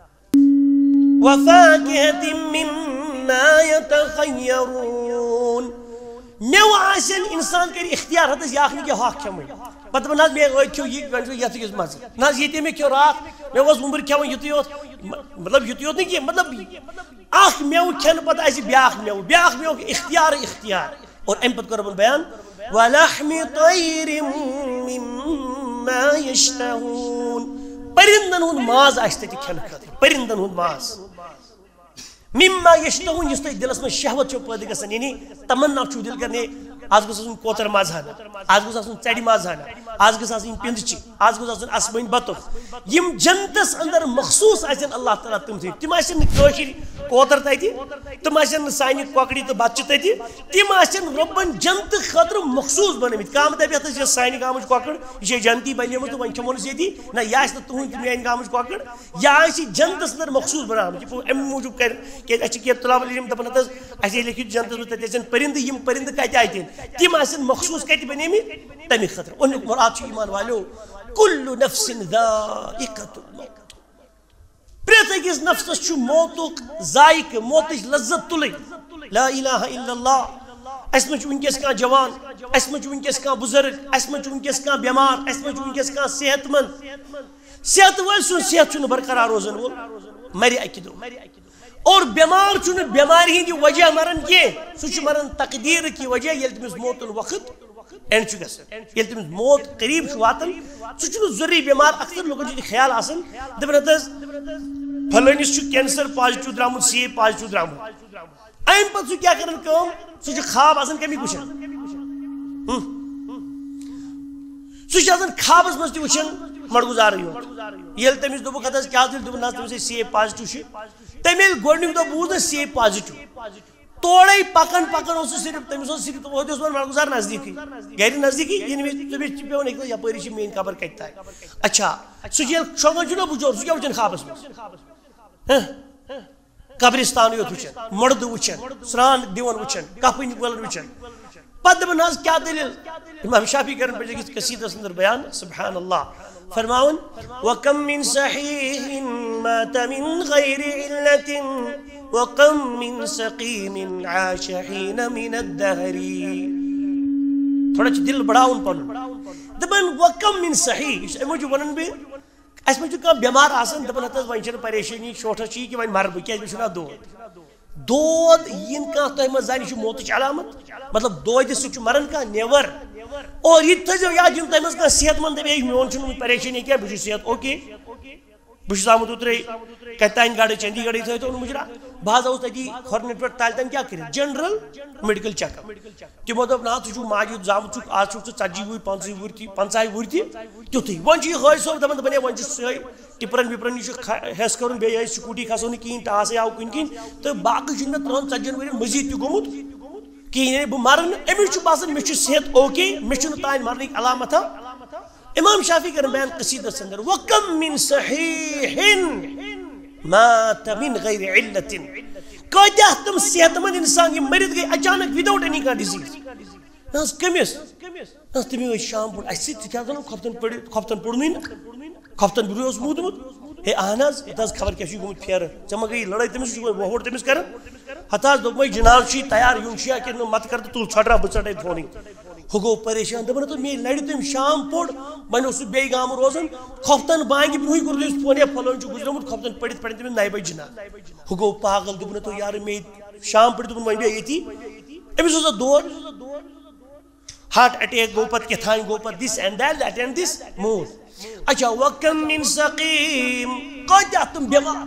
وفاكهة مما يتخيرون. میو آسن انسان کر اختیار حدس یہ آخنی کہ ہاک کھمئی پتہ میں ناز میں کھو یہ یت کس مز ناز یہ میں کھو رات میں اس عمر کھو یت یوت مطلب یت یوت نہیں کہ مطلب اخ میو کھن پتہ اسی بیاخ میو اختیار اور ام پتہ کربن بیان ولحم طير مما يشتهون. پرندن ہند ماز آستے کھن خاطر پرندن ہند ماز مما یشتہون یس تہ دلس من شہوت چھ پید گژھان یعنی تمنا چھ دل کرنے آج گوس آسن کوتر ماز ہانا آج گوس آسن ژڑِ ماز ہانا آج گوس آسن پندچی آج گوس آسن اسمین بتو یم جنتس اندر مخصوص آسن اللہ تعالیٰ تم آسن کٲشِر کوتر تتی تم آسن سانہِ کۄکرِ تہٕ بتچہِ تتی تم آسن رۄبن جنت خٲطرٕ مخصوص بنٲمٕتۍ کانٛہہ دپہِ یتھ یہِ سانہِ گامٕچ کۄکر یہِ چھِ جنتی بنیمٕژ تہٕ وۄنۍ کھٮ۪مو نہٕ ییٚتی نہ یہِ آسہِ نہٕ تُہُنٛد تہٕ میٛانہِ گامٕچ کۄکر یہِ آسہِ جنتس اندر مخصوص بناومٕژ یہِ اَمہِ موٗجوٗب کرِ کیٛازِ اَسہِ چھِ کینٛہہ طلاب العلم دپان حظ اَسے لیکھِتھ جنتس منٛز تتہِ آسن پرندٕ یم پرندٕ کتہِ آیہِ تِم آسن مخصوص کتہِ بنیمٕتۍ تمہِ خٲطرٕ. امیُک مراد چھُ ایمان والیو کُلُّ نفس ذائقۃ الموت. پرٛٮ۪تھ أکِس نفسس چھُ موتُک ذائقہٕ موتٕچ لذت تُلٕنۍ. لا الہ الا اللہ. اس منٛز چھُ وٕنکیٚس کانٛہہ جوان اس منٛز چھُ وٕنکیٚس کانٛہہ بُزرگ اس منٛز چھُ وٕنکیٚس کانٛہہ بٮ۪مار اس منٛز چھُ وٕنکیٚس کانٛہہ صحت مند صحت وٲلۍ سُنٛد صحت چھُنہٕ برقرار روزان وول مرِ اکہِ دۄہ اور بٮ۪مار چھُنہٕ بٮ۪مارِ ہِنٛدِ وجہ مران کینٛہہ سُہ چھُ مران تقدیٖر کہِ وجہ ییٚلہِ تٔمِس موتُن وقت اینڈ چھُ گژھان ییٚلہِ تٔمِس موت قریٖب چھُ واتان سُہ چھُنہٕ ضروٗری بٮ۪مار اکثر لُکن چھُ یہِ خیال آسان دپان حظ فلٲنِس چھُ کینسر پازٹِو درٛامُت سی پازٹِو درٛامُت امہِ پتہٕ سُہ کیٛاہ کران کٲم سُہ چھُ خواب آسان کمیُک وٕچھان سُہ چھُ آسان خوابس منٛز تہِ وٕچھان مڑگُزارٕے یوت ییٚلہِ تٔمِس دوٚپُکھ ہتہٕ حظ کیٛاہ دٔلیٖل دوٚپُن نہ حظ تٔمِس سی پازٹِو چھُ تٔمۍ ییٚلہِ گۄڈنیُک دۄہ بوٗز نہ سی پازٹِو تورے پکان پکان اوس سُہ صرف تٔمِس اوس صرف اوس وۄنۍ مڑگُزار نزدیٖکٕے گرِ نزدیٖکٕے ییٚلہِ تٔمِس چھِ پیوان أکۍ یپٲری چھِ میٲنۍ قبر کتہِ تانۍ اچھا سُہ چھُ ییٚلہِ شۄنٛگان چھُ نا بُجور سُہ کیٛاہ وٕچھان خوابس منٛز قبرستانٕے یوت وٕچھان مردٕ وٕچھان سرٛان دِوان وٕچھان کفٕنۍ وٲلۍ وٕچھان پتہٕ دپان حظ کیٛاہ دٔلیٖل امام شافعی کران پٔتۍ أکِس قصیٖدس اندر بیان سبحان اللہ فرماون وَكَم مِّن صَحِيحٍ مَاتَ مِن غَيْرِ عِلَّةٍ وَكَم مِّن سَقِيمٍ عَاشَ حِينَ مِنَ الدَّهْرِ. تھوڑا چھُ دل بڑاوُن پنُن دپان وَكَم مِّن صحیح یہِ چھُ اَمہِ موٗجوٗب ونان بہٕ اَسہِ منٛز چھُ کانٛہہ بٮ۪مار آسان دپان ہتہٕ حظ وۄنۍ چھنہٕ پریشٲنی شوٹھس چھِ یہِ کہِ وۄنۍ مرٕ بہٕ کیٛازِ مےٚ چھُ ناو دود یِنہٕ کانٛہہ تۄہہِ منٛز زانہِ یہِ چھُ موتٕچ علامت مطلب دودِ سۭتۍ چھُ مران کانٛہہ نیور اور یہ تھٲیزیو یاد یِم تۄہہِ منٛز کانٛہہ صحت مند دپہِ میون چھُنہٕ وٕنہِ پریشٲنی کینٛہہ بہٕ چھُس صحت اوکے بہٕ چھُس آمُت اوترے کتہِ تانۍ گاڑِ چندی گڑھٕے تھٲیتو اوٚنمُت مُجرا بہٕ حظ آوُس تٔتی کھۄرنہٕ پٮ۪ٹھ تالہِ تام کیٛاہ کٔرِتھ جنرل میڈِکل چیک اپ تِمو دوٚپ نہ ژٕ چھُکھ ماجہِ زامُت چھُکھ آز چھُکھ ژٕ 40 وُہٕرۍ 50 وُہٕرۍ تہِ 50 وُہٕرۍ تہِ تیُتھُے وۄنۍ چھُ یہِ حٲج صٲب دپان دپان ہے وۄنۍ چھُ سۄے ٹِپرن وِپرن یہِ چھُ ہٮ۪س کَرُن بیٚیہِ ٲسۍ سکوٗٹی کھسو نہٕ کِہیٖنۍ ٹاسٕے آو کُنہِ کِنۍ تہٕ باقٕے چھُنہٕ مےٚ 30-40 ؤرین مٔزیٖد تہِ گوٚمُت کِہیٖنۍ یعنی بہٕ مرٕ نہٕ أمِس چھُ باسان مےٚ چھُ صحت اوکے مےٚ چھُنہٕ تانۍ مرنٕکۍ علامتھا. امام شافعی کران بیان قصیٖدس اندر وَكَم مِن صَحِيحٍ مَاتَ مِن غَيْرِ عِلَّةٍ. کۭتیاہ تِم صحت مند انسان یِم مٔرِتھ گٔے اچانک وداوُٹ اینی کانٛہہ ڈِزیٖز. نہ حظ کٔمِس نہ حظ تٔمی ٲسۍ شام پوٚر اَسہِ سۭتۍ ژٕ کیٛاہ زانو کھۄفتن پوٚرنُے نہٕ کھۄفتن برٛونٛہہ اوس موٗدمُت ہے اہن حظ ییٚتہِ حظ خبر کیٛاہ چھُے گوٚمُت پھیرٕ ژےٚ ما گٔیی لڑٲے تٔمِس چھُ وۄہوڑ تٔمِس کران ہتہٕ حظ دوٚپمَے جِناب چھُے تیار یُن چھُیا کِنہٕ نہٕ متہٕ کر تہٕ تُل ژھۄٹرا بہٕ ژَٹے فونٕے ہُہ گوٚو پریشان دپان ہتہٕ مے لڑِ تٔمۍ شام پوٚر وۄنۍ اوس سُہ بیٚیہِ گامہٕ روزان کھۄفتن بانگہِ برٛونٛہٕے کوٚر تٔمِس فون ہے فلٲنۍ چھُ گُزریومُت کھۄفتن پٔرِتھ پٔرِتھ تٔمِس 9 بجہِ جِناب ہُہ گوٚو پاگل دوٚپُن ہتہٕ یارٕ مے شام پٔرِتھ دوٚپُن وۄنۍ بیٚہہ ییٚتی أمِس اوس دود ہارٹ اٹیک گوٚو پتہٕ کیٛاہ تانۍ گوٚو پتہٕ this and that and this موٗد. اچھا وَكَم مِن سَقیٖم کۭتیاہ تِم بٮ۪مار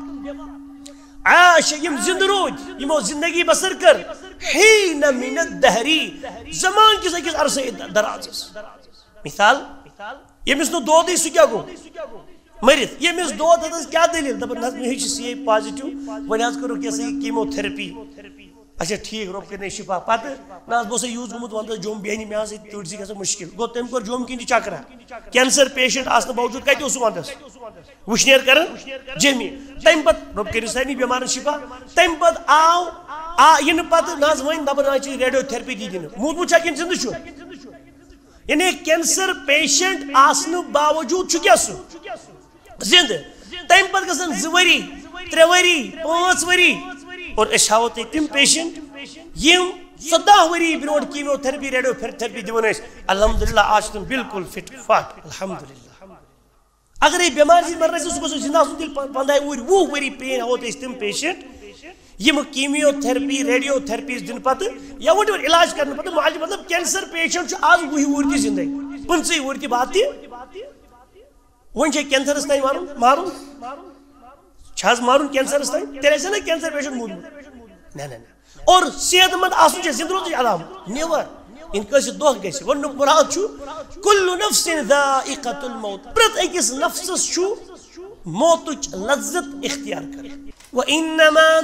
عاش یِم زِندٕ روٗدۍ یِمو زندگی بسر کٔر حیٖنَ مِنَ الدَّہْرِ زمان کِس أکِس عرصے درازس. مثال ییٚمِس نہٕ دودٕے سُہ کیٛاہ گوٚو مٔرِتھ ییٚمِس دود ہتہٕ حظ کیٛاہ دٔلیٖل دپان نہ حظ مےٚ چھُ سی پازٹِو وۄنۍ حظ کوٚرُکھ کیٛاہ سا یہِ کیٖمو تھیرپی اچھا ٹھیک رب کرنے شفا پتہ نا بہت یوز گومت ونس جوم بیہنی مے سی تڑ سی گژھان مشکل گو تم کور جوم کن چکرا کینسر پیشنٹ آسن باوجود کتہ اس ونس وشنیر کران جمی تم پتہ رب کر سارے بیمارن شفا تم پتہ آو یہ پتہ نا ون دپان ریڈیو تھراپی دی دن موتمت چھا کن زندہ چھو یعنی کینسر پیشنٹ آسن باوجود چھ کیا سو زندہ تم پتہ گژھان 2 ؤری 3 ؤری 5 ؤری اور اس ہاو تم پیشنٹ یم 14 ؤری برونٹ chemotherapy radiotherapy done الحمدللہ آج تم بالکل فٹ فاٹ الحمدللہ اگر یہ بیمار سی مرنے سے سہ زندہ آسن تیل 15 ؤری 20 ؤری پین ہاو تم پیشنٹ یم کیمیو تھراپی ریڈیو تھراپیز دن پتہ یا وٹ علاج کرنے پتہ مطلب کینسر پیشنٹ آج 20 ؤری زندہ 15 ؤری بعد ون کینسرس تین مارن چھاز مارن کینسرس تین تیل نا کینسر پیشنٹ مودمت نا اور صحت مند آسن زندہ روزن علام نیور ان کس دہ گھس ون مراد کل نفس ذائقۃ الموت پرت اکس نفسس موتچ لذت اختیار کر وانما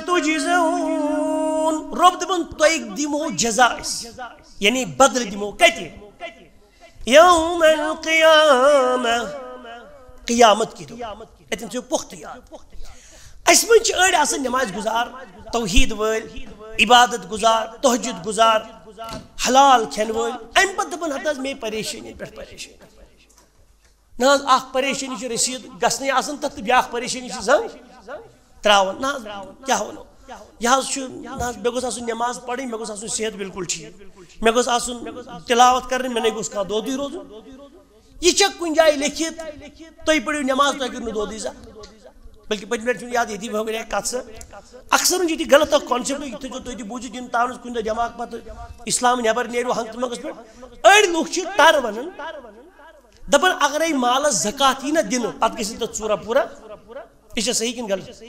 تجزون رب دپن تۄہہِ دِمو جزا یعنی بدل دِمو کتہِ یوم القیامہ قیامت کی دۄہ اتن تھٲیِو پختہٕ یاد اس من چھ أڑۍ آسان نماز گزار توحید ول عبادت گزار تہجد گزار حلال کھٮ۪ن وٲلۍ امہِ پتہٕ دپان ہتہٕ حظ مے پریشٲنی پٮ۪ٹھ پریشٲنی نہ حظ اکھ پریشٲنی چھِ رسیٖد گژھنٕے آسان تتھ تہٕ بیٛاکھ پریشٲنی چھِ زنگ تراون نہ حظ کیٛاہ ونو یہ حظ چھُ نہ حظ مےٚ گوٚژھ آسُن نٮ۪ماز پرٕنۍ مےٚ گوٚژھ آسُن صحت بالکل ٹھیٖک مےٚ گوٚژھ آسُن تلاوت کرٕنۍ مےٚ نے گوٚژھ کانٛہہ دودٕے روزُن یہ چھا کُنہِ جایہِ لیکھِتھ تُہۍ پٔرِو نٮ۪ماز تۄہہِ کٔرِو نہٕ دودٕے زانٛہہ بلکہ پٔتمہِ لٹہِ چھُم یاد ییٚتی بہٕ کتھ سا اکثر چھِ ییٚتہِ غلط اکھ کانسیپٹ یہِ تھٲیزیو تُہۍ تہِ بوٗزِتھ یِم تانس کُنہِ دۄہ دٮ۪ماغ پتہٕ اسلام نٮ۪بر نیرِو ہنگتہٕ منٛگس پٮ۪ٹھ أڑۍ لُکھ چھِ ٹر ونان دپان اگرے مالس زکات یی نہ دِنہٕ پتہٕ گژھِ تتھ ژوٗرا پوٗرا یہ چھا صحیح کِنہٕ غلط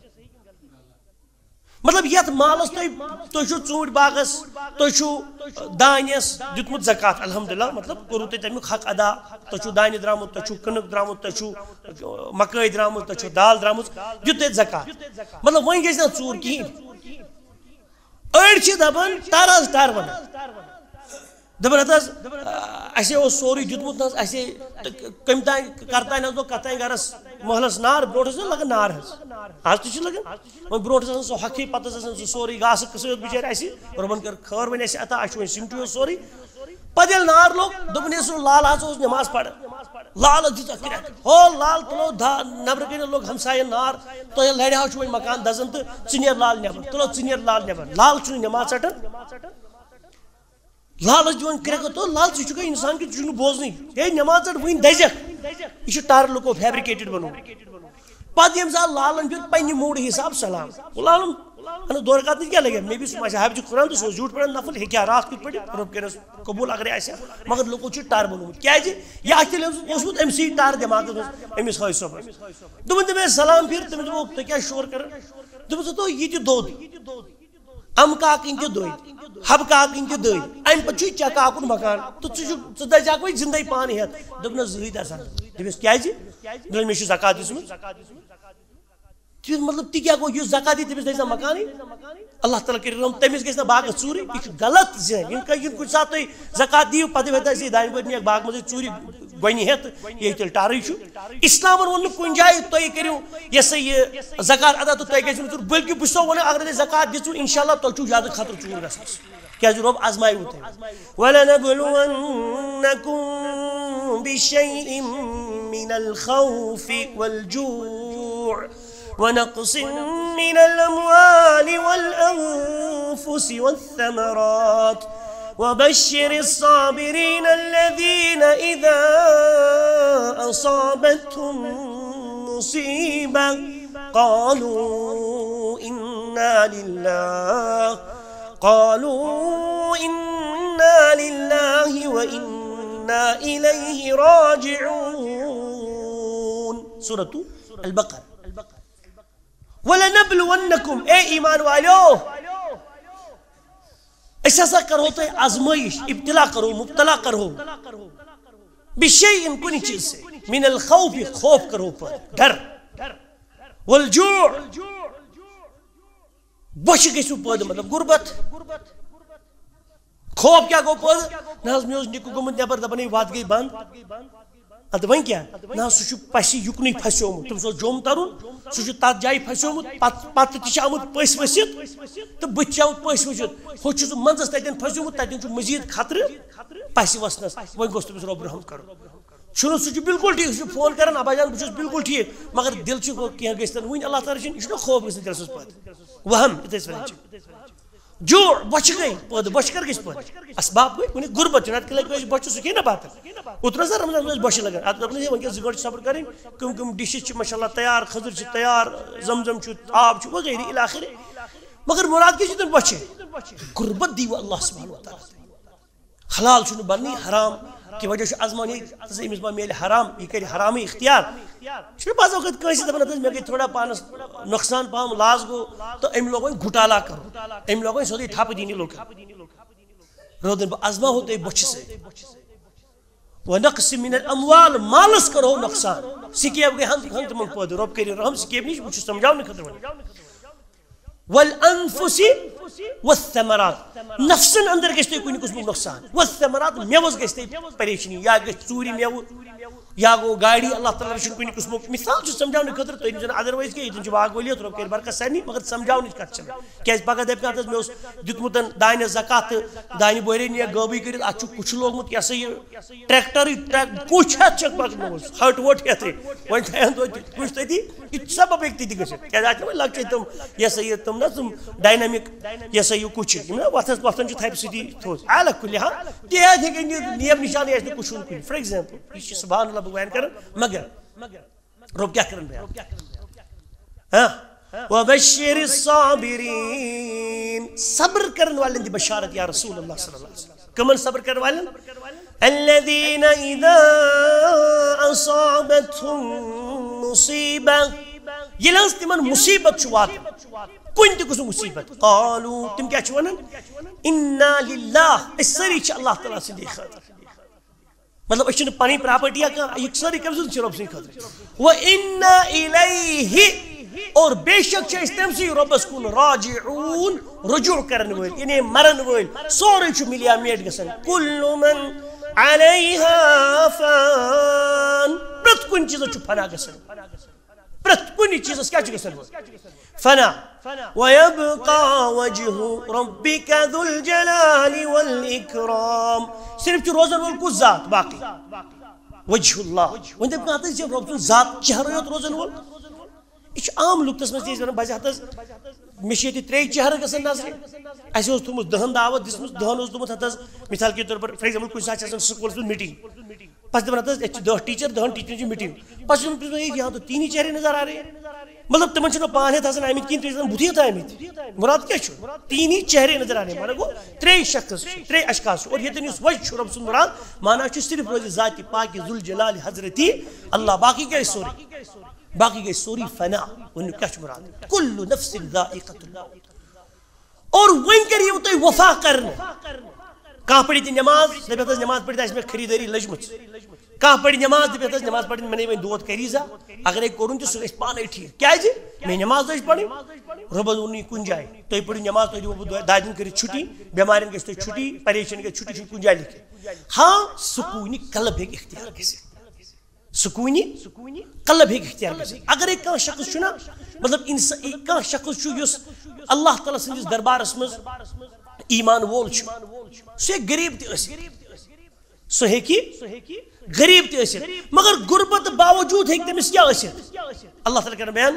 مطلب یتھ مالس تُہۍ چھُو ژوٗنٛٹھۍ باغس تُہۍ چھُو دانٮ۪س دیُتمُت زکات الحمدللہ مطلب کوٚروٕ تۄہہِ تمیُک حق ادا تۄہہِ چھُو دانہِ درٛامُت تۄہہِ چھُو کٕنٕک درٛامُت تۄہہِ چھُو مکٲے درٛامٕژ تۄہہِ چھُو دال درٛامٕژ دیُت تۄہہِ زکات مطلب وۄنۍ گژھِ نہ ژوٗر کِہیٖنۍ أڑۍ چھِ دپان ٹر حظ ٹر ونان دپان ہتہٕ حظ اسے اوس سورُے دیُتمُت نہ حظ اسے کمہِ تانۍ کرتانۍ حظ لوٚگ کتھ تانۍ گرس محلس نار برونٛٹھ ٲس نہ لگان نار حظ آز تہِ چھُ لگان وۄنۍ برونٛٹھ ٲس آسان سُہ ہۄکھٕے پتہٕ ٲس آسان سُہ سورُے گاسہٕ سۭتۍ بِچٲرۍ اسہِ رۄبن کٔر خٲر وۄنۍ اسہِ عطا اسہِ چھُ وۄنۍ سِمٹٕے یوت سورُے پتہٕ ییٚلہِ نار لوٚگ دوٚپُن ہے سُہ لال ہسا اوس نٮ۪ماز پران لال حظ دِژ کرٛٮ۪کھ ہو لال تُلو نٮ۪برٕ کَنۍ لوٚگ ہمساین نار تۄہہِ لرِ ہا چھُ وۄنۍ مکان دزان تہٕ ژٕ نیر لال نٮ۪بر تُلو ژٕ نیر لال نٮ۪بر لال چھُنہٕ نٮ۪ماز ژٹان لال حظ دِوان کرٛٮ۪کہٕ تو لال ژٕ چھُکھا انسان کہِ ژٕ چھُکھ نہٕ بوزنٕے ہے نٮ۪ماز ژٹ وٕنۍ دزکھ یہ چھُ ٹر لُکو فیبرِکیٹڈ بنومُت پتہٕ ییٚمہِ ساتہٕ لالن پیوٚت پننہِ موٗڈٕ حساب سلام لالن دو رکعت نہٕ کیٛاہ لگن مے بی سُہ مذہب چھُ قرآن تہٕ سُہ اوس زیوٗٹھ پران نفل ہیٚکہِ ہا راتھ کیُتھ پٔرِتھ رۄب کٔرِنَس قبوٗل اگرے آسہِ ہا مگر لُکو چھُ ٹر بنومُت کیٛازِ یہِ آسہِ تیٚلہِ اوسمُت أمسٕے ٹر دٮ۪ماغس منٛز أمِس ہٲے صٲبس دوٚپُن تٔمۍ سلام پھِر تٔمِس دوٚپُکھ تُہۍ کیٛاہ شور کران دوٚپُس ہتو یہِ تہِ دوٚد امہٕ کاکٕنۍ تہِ دٔدۍ حبہٕ کاکٕنۍ تہِ دٔدۍ امہِ پتہٕ چھُے ژےٚ کاکُن مکان تہٕ ژٕ دزیٛاکھ وۄنۍ زندے پانہٕ ہٮ۪تھ دوٚپُن حظ زٕہٕے دزان دٔپِس کیٛازِ دوٚپُن مےٚ چھُ زکات دِژمٕژ مطلب تہِ کیٛاہ گوٚو یُس زکات دی تٔمِس دزِ نہ مکانٕے اللہ تعالیٰ کٔرِتھ رحم تٔمِس گژھِ نہ باغس ژوٗرٕے یہِ چھُ غلط ذہن یِم کُنہِ ساتہٕ تُہۍ زکات دِیِو پتہٕ وۄتھِ اَسہِ دانہِ بٔرۍ نِیَکھ باغ منٛزٕے ژوٗرِ گۄنہِ ہٮ۪تھ یہِ تیٚلہِ ٹارٕے چھُ اسلامن ووٚن نہٕ کُنہِ جایہِ تُہۍ کٔرِو یہِ سا یہِ زکات ادا تہٕ تۄہہِ گژھِو نہٕ ژوٗر بٔلکہِ بہٕ چھُسو ونان اگر تۄہہِ زکات دِژوٕ انشاء اللہ تۄہہِ چھُو زیادٕ خطرٕ ژوٗر گژھنس کیٛازِ رۄب آزمایوٕ تۄہہِ وَلَنَبْلُوَنَّكُم بِشَيْءٍ مِّنَ الْخَوْفِ وَالْجُوعِ ونقص من الأموال والأنفس والثمرات وبشر الصابرين الذين إذا أصابتهم مصيبة قالوا إنا لله وإنا إليه راجعون سورة البقرة وَلَنَبْلُوَنَّكُمْ اے ایمان والیو اس ہسا کرو تُہۍ آزمائش ابتلا کرو مبتلا کرو بِشَيْءٍ کُنہِ چیٖز سے من الخوف خوف کرو پر ڈر والجوع بوش گژھو پٲدٕ مطلب غربت خوف کیا گو پٲدٕ نہ حظ مےٚ اوس نِکہٕ گوٚمُت نٮ۪بر دپان ہے وَتھ گٔے بنٛد ادٕ وۄنۍ کیٛاہ نہ حظ سُہ چھُ پَسہِ یُکنُے پھسیومُت تٔمِس اوس جوٚم ترُن سُہ چھُ تَتھ جایہِ پھسیومُت پتہٕ تہِ چھِ آمُت پٔسۍ ؤسِتھ تہٕ بٕتھِ چھِ آمُت پٔسۍ ؤسِتھ ہُہ چھُ سُہ منٛزس تتٮ۪ن پھسیومُت تتٮ۪ن چھُ مٔزیٖد خطرٕ پَسہِ وسنس وۄنۍ گوٚژھ تٔمِس رۄب رحم کرُن چھُنہٕ سُہ چھُ بالکل ٹھیٖک سُہ چھُ فون کران ابا جان بہٕ چھُس بالکل ٹھیٖک مگر دل چھُ کینٛہہ گٔژھتن وٕنہِ اللہ تعالیٰ چھُنہٕ یہِ چھُنہ خوف گژھِتھ دِلس منٛز پٲدٕ وہم یِتھٕے پٲٹھۍ چھِ جوڑ بۄچھِ گٔے پٲدٕ بۄچھِ کر گژھِ پٲدٕ اسباب گٔے کُنہِ غربت چھُ نتہٕ لگہِ کٲنٛسہِ بۄچھِ سُہ کھیٚیہِ نا بتہٕ اوترٕ ٲس رمضان منٛز بۄچھِ لگان اتھ دوٚپنس ہے وٕنکیٚس 2 گٲنٛٹہٕ صبر کرٕنۍ کٕم ڈِشز چھِ ماشاء اللہ تیار خٔزٕر چھِ تیار زمزم چھُ آب چھُ وغیرہ اِلى آخِرِ مگر مراد کیٛاہ چھِ تِم بۄچھِ غربت دیٖوٕ اللہ سبحانہ وتعالیٰ حلال چھُنہٕ بننٕے حرام کہِ وجہ چھُ ازمان ہے أمِس ما میلہِ حرام یہِ کرِ حرامٕے اختیار چھُنہٕ بعض اوقات کٲنٛسہِ دپان مےٚ گٔے تھوڑا پانس نۄقصان پہم لاس گوٚو تہٕ أمۍ لوگ وۄنۍ گُٹالا کرُن أمۍ لوگ وۄنۍ سیوٚدُے ٹھپہٕ دِنہِ لُکن روٗدُن بہٕ ازماہو تۄہہِ بۄچھِ سۭتۍ وَنَقْصٍ مِنَ الْأَمْوَالِ مالس کرو نۄقصان سِکیب گٔے ہنٛگہٕ تِمن پٲدٕ رۄب کٔرِنۍ رحم سِکیب نِش بہٕ چھُس سمجھاونہٕ خٲطرٕ وَنان والانفس والثمرات نفسن اندر گژھِ تۄہہِ کُنہِ قٕسمُک نۄقصان والثمرات میوس گژھِ تۄہہِ پریشٲنی یا گژھِ ژوٗرِ میوٕ یا گوٚو گاڑی اللہ تعالیٰ چھُنہٕ کُنہِ قٕسمُک مثال چھُ سمجھاونہٕ خٲطرٕ تُہۍ نِزیو نہٕ ادروایز کینٛہہ ییٚتٮ۪ن چھِ واگ ؤلیت رۄب کٔرِ برکت سارنٕے مگر سمجھاونٕچ کتھ چھِ کیٛازِ پگاہ دپہِ کانٛہہ مےٚ اوس دیُتمُت دانہِ زکات تہٕ دانہِ بورے نِیَکھ غٲبٕے کٔرِتھ اتھ چھُ کُچھِ لوگمُت یہِ ہسا یہِ ٹریکٹرٕے کُچھ ہٮ۪تھ چھکھ پکنومُت ہٹ وٹ ہٮ۪تھٕے وۄنۍ تھاین توتہِ کُچھ تٔتی یہِ چھُ سبب ہیٚکہِ تہِ گٔژھِتھ کیٛازِ اتھ چھِ وۄنۍ لۄکچے تِم یہِ ہسا یہِ تِم نہ تِم ڈاینامک یہِ ہسا یہِ کُچھِ یِم نا وۄتھان چھِ تھپہِ سۭتی تھوٚد الگ کُلہِ ہا تہِ ہیٚکہِ نیب نِشانٕے آسہِ نہٕ کُچھُن کُنہِ فار ایگزامپل یہِ چھُ سبحان اللہ بہٕ بیان کران مگر رۄب کیٛاہ کران بیان وبشر الصابرین صبر کرن والٮ۪ن دِ بشارت یا رسول اللہ صلی اللہ علیہ وسلم کٕمن صبر کرن والٮ۪ن الذین اذا اصابتهم مصیبہ ییٚلہِ حظ تِمن مُصیبت چھُ واتان کُنہِ تہِ قٕسمُک مُصیبت قالوٗ تِم کیٛاہ چھِ ونان انا للہ أسۍ سٲری چھِ اللہ تعالیٰ سٕنٛدی خٲطرٕ مطلب أسۍ چھِنہٕ پنٕنۍ پراپرٹی یا کانٛہہ یہِ سٲری کٔمۍ سٕنٛز چھِ رۄب سٕنٛدِ خٲطرٕ وَإِنَّا إِلَيْهِ اور بے شک چھِ أسۍ تٔمۍ سٕے رۄبس کُن راجعوٗن رجوع کرن وٲلۍ یعنی مرن وٲلۍ سورُے چھُ مِلیا میٹ گژھان کُلُّ مَن عَلَيْهَا فان پرٛٮ۪تھ کُنہِ چیٖزس چھُ فنا گژھان پرٛٮ۪تھ کُنہِ چیٖزس کیٛاہ چھُ گژھان فنا وَيَبْقَى وَجْهُ رَبِّكَ ذُو الْجَلَالِ وَالْإِكْرَامِ صرف چھُ روزن وول کُس ذات باقٕے وجہ اللہ وۄنۍ دَپہِ کانٛہہ حظ چھِ رۄب سُنٛد ذات چہرے یوت روزن وول یہِ چھُ عام لُکتس منٛز تہِ أسۍ ونان بزِ ہت حظ مےٚ چھِ ییٚتہِ 3 چہرٕ گژھان نظرِ اَسہِ اوس تھوٚمُت 10 دعوت دِژمٕژ 10 اوس دوٚپمُت ہت حظ مثال کے طور پر فار ایگزامپل کُنہِ ساتہٕ چھِ آسان سکوٗلس منٛز میٖٹنٛگ پتہٕ چھِ دپان ہت حظ ییٚتہِ چھِ 10 ٹیٖچر 10 ٹیٖچرن چھِ میٖٹنٛگ پتہٕ چھُ پرٛژھمُت یہاں تو 3 ہی چہرے نظر آ رہے ہیں مطلب تِمن چھِنہٕ پان ہٮ۪تھ آسان آمٕتۍ کِہیٖنۍ تِم چھِ آسان بُتھِ ہٮ۪تھ آمٕتۍ مراد کیٛاہ چھُ 3 ہی چہرے نظر آ رہے ہیں مانا گوٚو 3 شخص چھِ 3 اشخاص چھِ اور ییٚتٮ۪ن یُس وجہ چھُ رۄب سُنٛد مراد مانا چھُ صرف روزِ ذاتِ پاکہِ ذُو الجلالِ حضرتی اللہ باقٕے گٔے سورُے فنا ؤنِو کیٛاہ چھُ مراد کُلُّ نفس ذائقۃ الموت اور وۄنۍ کٔرِو تُہۍ وفا کرنہٕ کانٛہہ پٔرِ تہِ نٮ۪ماز دَپہِ حظ نٮ۪ماز پٔرِتھ آسہِ مےٚ خریٖدٲری لٔجمٕژ کانٛہہ پٔرِ نٮ۪ماز دَپہِ حظ نٮ۪ماز پٔرِتھ مےٚ نے وۄنۍ دود کٔری زا اگرے کوٚرُن تہِ سُہ گژھِ پانے ٹھیٖک کیٛازِ مےٚ نٮ۪ماز لٔج پرٕنۍ رۄبن ووٚن نہٕ یہِ کُنہِ جایہِ تُہۍ پٔرِو نٮ۪ماز تۄہہِ دِمو بہٕ 2 دِن کٔرِتھ چھُٹی بٮ۪مارٮ۪ن گژھِ تۄہہِ چھُٹی پریشٲنی گژھِ چھُٹی چھُنہٕ کُنہِ جایہِ لیکھِتھ ہاں سکوٗنہِ قلب ہیٚکہِ اختیار گٔژھِتھ سکوٗنہِ قلب ہیٚکہِ اختیار گٔژھِتھ اگرے کانٛہہ شخص چھُنہ مطلب کانٛہہ شخص چھُ یُس اللہ تعالیٰ سٕنٛدِس دربارس منٛز ایٖمان وول چھُ سُہ ہیٚکہِ غریٖب تہِ ٲسِتھ سُہ ہیٚکہِ غریٖب تہِ ٲسِتھ مگر غربت باوجوٗد ہیٚکہِ تٔمِس کیٛاہ ٲسِتھ اللہ تعالیٰ کران بیان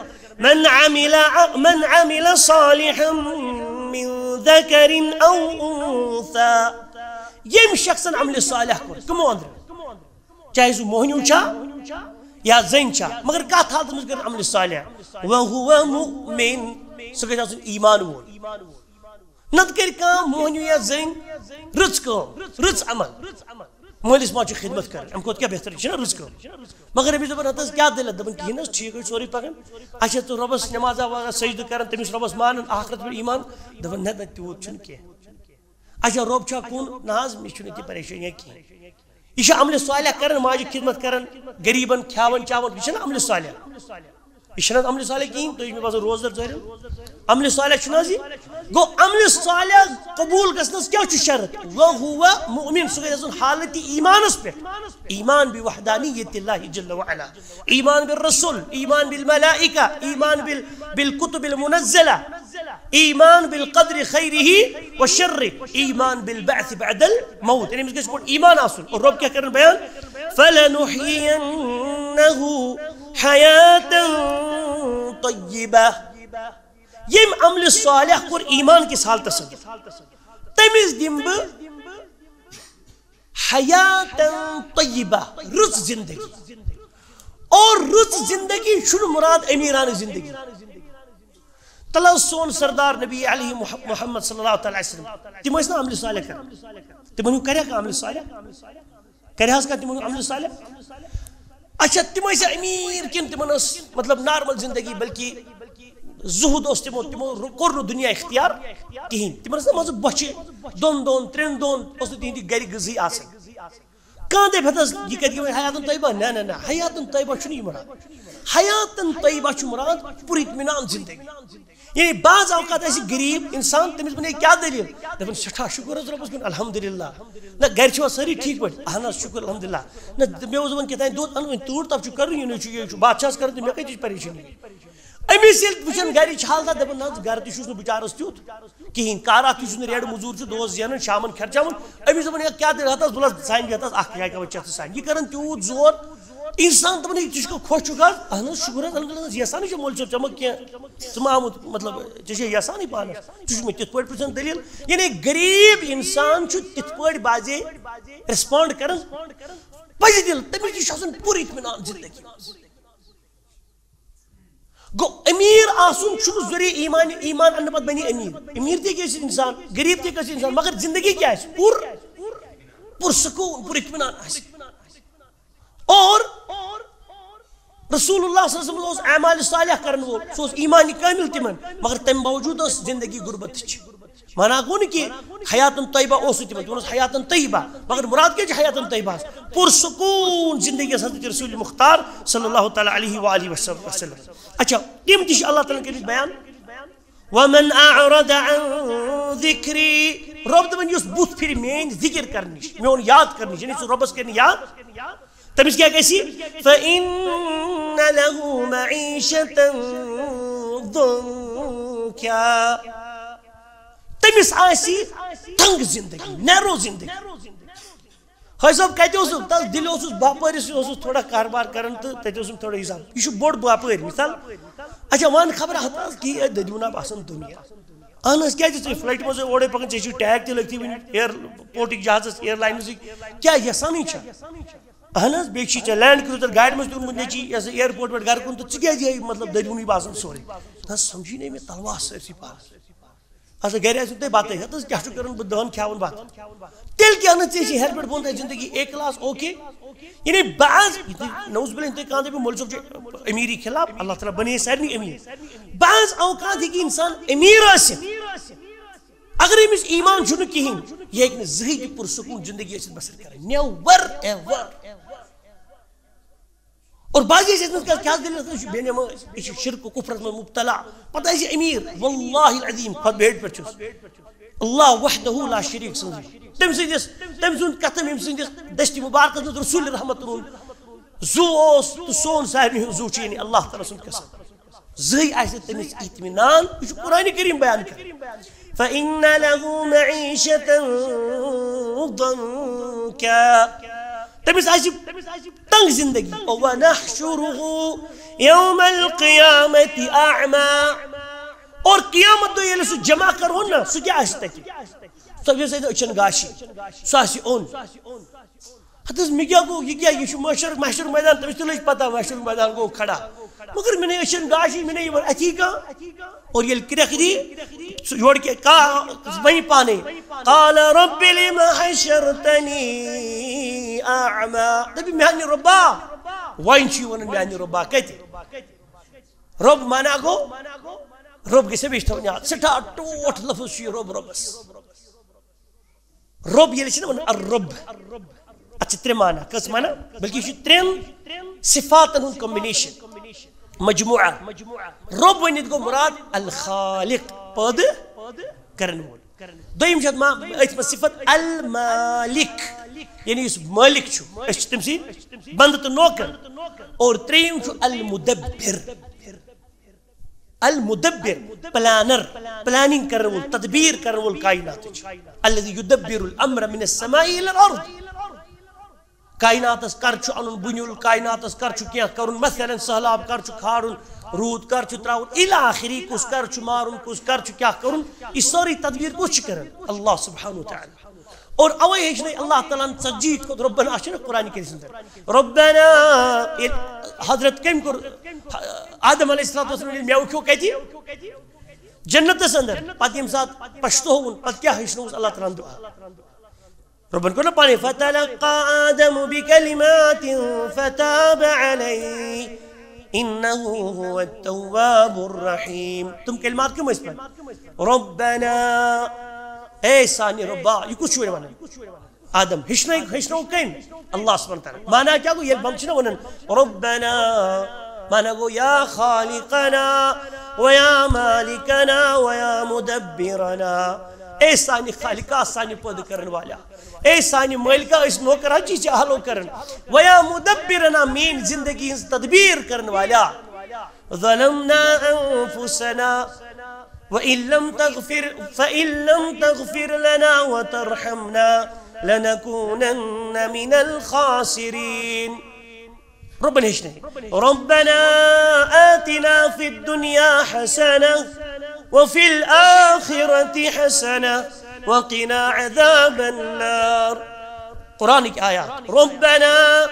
من عمل صالحا من ذکر او انثى ییٚمۍ شخصن عملِ صالح کوٚر کٕمو أنٛدرٕ چاہے سُہ موہنیوٗ چھا یا زٔنۍ چھا مگر کتھ حالتس منٛز کٔرِن عملِ صالح وهو مؤمن سُہ گژھِ آسُن ایٖمان وول نتہٕ کٔرِ کانٛہہ موہنیوٗ یا زٔنۍ رٕژ کٲم رٕژ عمل مٲلِس ماجہِ چھِ خدمت کرٕنۍ اَمہِ کھۄتہٕ کیٛاہ بہتر چھِ نا رٕژ کٲم مگر أمِس دپان ہت حظ کیٛاہ دٔلیٖل دپان کِہیٖنۍ حظ ٹھیٖک حظ سورُے پکان اچھا تہٕ رۄبس نٮ۪مازا وازا سجدٕ کران تٔمِس رۄبس مانان آخرت پٮ۪ٹھ ایٖمان دپان نہ تیوٗت چھُنہٕ کینٛہہ اچھا رۄب چھا کُن نہ حظ مےٚ چھُنہٕ تہِ پریشٲنیا کینٛہہ یہِ چھُ عملہِ صالح کران ماجہِ خدمت کران غریٖبن کھیاوان چاوان یہِ چھُنہ عملہِ صالح یہ چھنہ عمل صالح کہیں تو میں باسان روزدار ظاہر عمل صالح چھنا جی گو عمل صالح قبول گژھنس کیا چھ شرط وهو مؤمن سو گژھن حالت ایمانس پہ ایمان بوحدانیت اللہ جل وعلا ایمان بالرسول ایمان بالملائکہ ایمان بالکتب المنزلہ ایمان بالقدر خیره وشره ایمان بالبعث بعد الموت یعنی اس کو ایمان آسن اور رب کیا کرن بیان فلنحيينه حياة طيبة یم عمل صالح کور ایمان کس حالت سن تمیز دم بہ حیات طیبہ رز زندگی اور رز زندگی چھن مراد امیران زندگی تلا سون سردار نبی علیہ محمد صلی اللہ علیہ وسلم تم نا عمل صالح کر تمو کریا عمل صالح کریا کا تمو عمل صالح اچھا تم امیر کن تم مطلب نارمل زندگی بلکہ زہد اس تمو کور دنیا اختیار کہین تم مز بچہ دون دون ترین دون اس تہندی گھر غذی آسان کان دے پھتس یہ کتھ حیات طیبہ نہ نہ نہ حیات طیبہ چھن یہ مراد حیات طیبہ چھ مراد پر اطمینان زندگی یعنی بعض اوقات ایسی غریب انسان تمس بنے کیا دلیل دپن سٹھا شکر حض ربس کن الحمدللہ نہ گھر چھوا ساری ٹھیک پہ اہن شکر الحمدللہ نہ مے اوس ون کتان دود ان توڑ تب چھ کرن یہ چھ بادشاہ کرن مے کتھ پریشانی امس یل وچن گھر حالات دپن نا گھر تہ چھس بچارس تیوت کہین کارا تہ چھس ریڑ مزور چھ دوس زینن شامن خرچاون امس دپن کیا دل ہتس بلس سان ہتس اخ کیا بچت سان یہ کرن تیوت زور انسان دپن یہ چھ خوش چھ گا اہن شکر الحمدللہ یسان چھ مول صاحب چمک کیا سمامت مطلب چھ یسان پان چھ میں تت پٹ پرسن دلیل یعنی غریب انسان چھ تت پٹ بازے ریسپونڈ کرن پز دل تمس چھ آسان پوری اطمینان زندگی گو امیر آسن چھن ضروری ایمان ایمان ان پت بنی امیر تہ گژھِ انسان غریب تہ گژھِ انسان مگر زندگی کیا ہے پر سکون پر اطمینان اور رسول اللہ صلی اللہ علیہ وسلم اعمال صالح کرن وول سو ایمان کامل تمن مگر تم باوجود اس زندگی غربت چھ مانا گو کہ حیات طیبہ اوس تمن حیات طیبہ مگر مراد کیا حیات طیبہ پر سکون زندگی حضرت رسول مختار صلی اللہ تعالی علیہ وآلہ وسلم اچھا تم تہ اللہ تعالی کر بیان ومن اعرض عن ذکری رب دپن یس بوت پھر مین ذکر کرنش میون یاد کرنش یعنی ربس کرن یاد تمس کیا گژھِ فإن له معيشة ضنكا تمس آسی تنگ زندگی نیرو زندگی حاج صاحب کتہ تس دل باپارس تھوڑا کاروبار کران تو تتہ تھوڑا حساب یہ بوڑ باپار مثال اچھا ون خبر ہتاس کہ ددیونا باسان دنیا اہن کیا فلائٹ مز اوڑے پکان ٹھیک تہ لگتی ون ایئرپورٹک جہاز ایئر لائنز کیا یسانی اہن بیچ لینڈ کروزر گاڑی مز تم نیچی ایئرپورٹ پہ گھر کن تو ٹھیک مطلب ددیونی باسان سورے نہ سمجھی نہیں مے تلواس سرسی پاس اچھا گھر آسو تھی بات کیا کرن بہ دہن کھاون بات تیل کیا نا ٹھیک ہر پہ بون زندگی اے کلاس اوکے یعنی بعض نوز بل انتہا کہاں بھی مول صاحب امیری خلاف اللہ تعالیٰ بنے سارنی امیر بعض اوقات ہے کہ انسان امیر آسن اگر امس ایمان چھن کہین یہ ایک زہی پرسکون زندگی بسر کریں نیور ایور اور بعضی کیا دلیل بے نماز یہ شرک و کفرت میں مبتلا پتہ ہے امیر واللہ العظیم خود بیٹھ پہ اللہ وحدہ لا شریک سمجھ تم سندس کتم ام سندس دستی مبارکت رسول رحمت زو تو سون صاحب زو چینی اللہ تعالیٰ سن قسم زہی آسہ تمس اطمینان یہ قرآن کریم بیان کر فإن له معيشة ضنكا تمس آسہ تنگ زندگی ونحشره يوم القيامة أعمى اور قیامت دو یل سو جمع کرو نا سو کیا آسہ تک سو اچھن گاشی سو آسی اون حتیٰ میں کیا گو یہ کیا یہ محشر میدان تمہیں تو لج پتا محشر میدان گو کھڑا مگر میں نے اچھن گاشی میں نے یہ اتھی کا اور یہ کرخ دی جوڑ کے کہا وہیں پانے قال رب لما حشرتنی اعما نبی میانی ربا وائن چی ونن میانی ربا کہتے رب مانا گو رب کسے بیشتا ہوں یاد سٹھا ٹوٹ لفظ چی رب ربس رب یہ لچنا ون الرب اچھا ترے مانا کس مانا بلکہ یہ ترین صفاتن ہن کمبینیشن مجموعہ رب ونت گو مراد الخالق پد کرن وول دویم شد ما اتم صفت المالک یعنی اس مالک چھو اس تم سی بند تو نوکر اور تریم چھو المدبر المدبر پلانر پلاننگ کرن وول تدبیر کرن وول کائنات الذي يدبر الامر من السماء الى الارض کائنات اس کر چھو انن بنیول کائنات اس کر چھو کیا کرن مثلا سہلاب کر چھو کھارن رود کر چھو تراون الى آخری کس کر چھو مارن کس کر چھو کیا کرن اس ساری تدبیر کس کرن اللہ سبحانہ وتعالی اور اوے ہجنے اللہ تعالیٰ سجی خود ربنا اشنا قرآن کے سندر ربنا حضرت کم کر آدم علیہ السلام میں کیوں کہتی جنت سندر پاتی ہم ساتھ پشتو ہوں پت کیا ہجنو اللہ تعالیٰ دعا ربنا کو نہ پانے فتلقى آدم بكلمات فتاب عليه انه هو التواب الرحيم تم کلمات کیوں اس پر ربنا اے ثانی ربا یہ کچھ چھوڑے مانا آدم ہشنو کن اللہ سبحانہ وتعالی مانا کیا گو یہ بمچنا ونن ربنا مانا گو یا خالقنا ویا مالکنا ویا مدبرنا اے ثانی خالقہ ثانی پد کرن والا اے ثانی مالکہ اس نوکرہ چی چاہلو کرن ویا مدبرنا مین زندگی تدبیر کرن والا ظلمنا انفسنا فإن لم تغفر لنا وترحمنا لنكونن من الخاسرين ربنا هشنا ربنا آتنا في الدنيا حسنة وفي الآخرة حسنة وقنا عذاب النار قرآنك آيات ربنا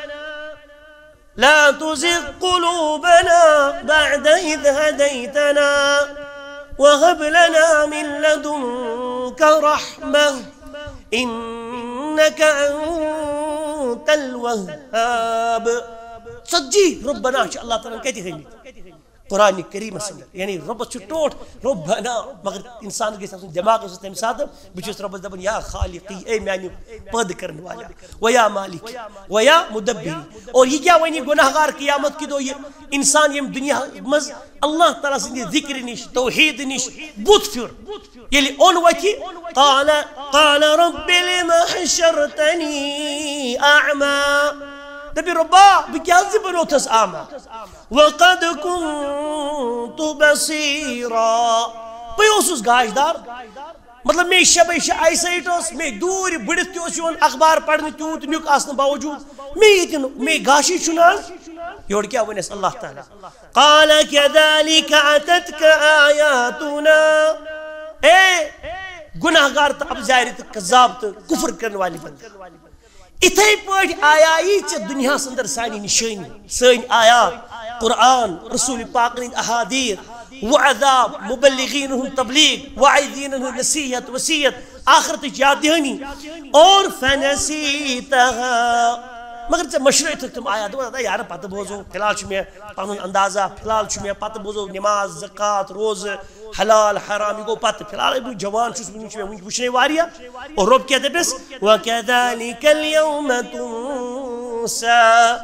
لا تزغ قلوبنا بعد إذ هديتنا وهب لنا من لدنك رحمة إنك أنت الوهاب سجی ربنا اللہ تعالیٰ کہتی ہے قرآن کریم سندر یعنی رب چھٹوٹ ربنا مگر انسان کے ساتھ دماغ سے تم ساتھ بچس رب دبن یا خالقی اے میانی پد کرنے والا ویا مالک ویا مدبر اور یہ کیا ونی گناہگار قیامت کی دو یہ انسان یم دنیا مز اللہ تعالیٰ سے ذکر نش توحید نش بوت پھر یلی اون وکی قال رب لما حشرتنی اعما دبی ربا بکیازی بنوتس آما وقد كنت بصيرا پیوسوس گاشدار مطلب میں شب آئی سائٹ اس میں دور بڑھت تیوس یون اخبار پڑھنے تیوت نیوک آسن باوجود میں گاشی چنان یوڑ کیا ونیس اللہ تعالی قال كذلك اتتك آیاتنا اے گناہگار تا اب ظاہر تا کذاب تا کفر کرنے والی بند اتھائی پوٹ آیائی چا دنیا سندر سانی نشانی سانی آیات قرآن رسول پاک نے احادیث وعذاب مبلغین ہن تبلیغ وعیدین ہن نصیحت وسیعت آخرت یاد دہنی اور فنسیتہا مگر چا مشروع تک تم آیا دو یار پتہ بوزو فلال چھ میں پانون اندازہ فلال چھ میں پتہ بوزو نماز زکاة روز حلال حرامی کو پتہ فلال ابو جوان چھس میں چھ میں وچھنے واریا اور رب کہتے بس وَكَذَلِكَ الْيَوْمَ تُنسَا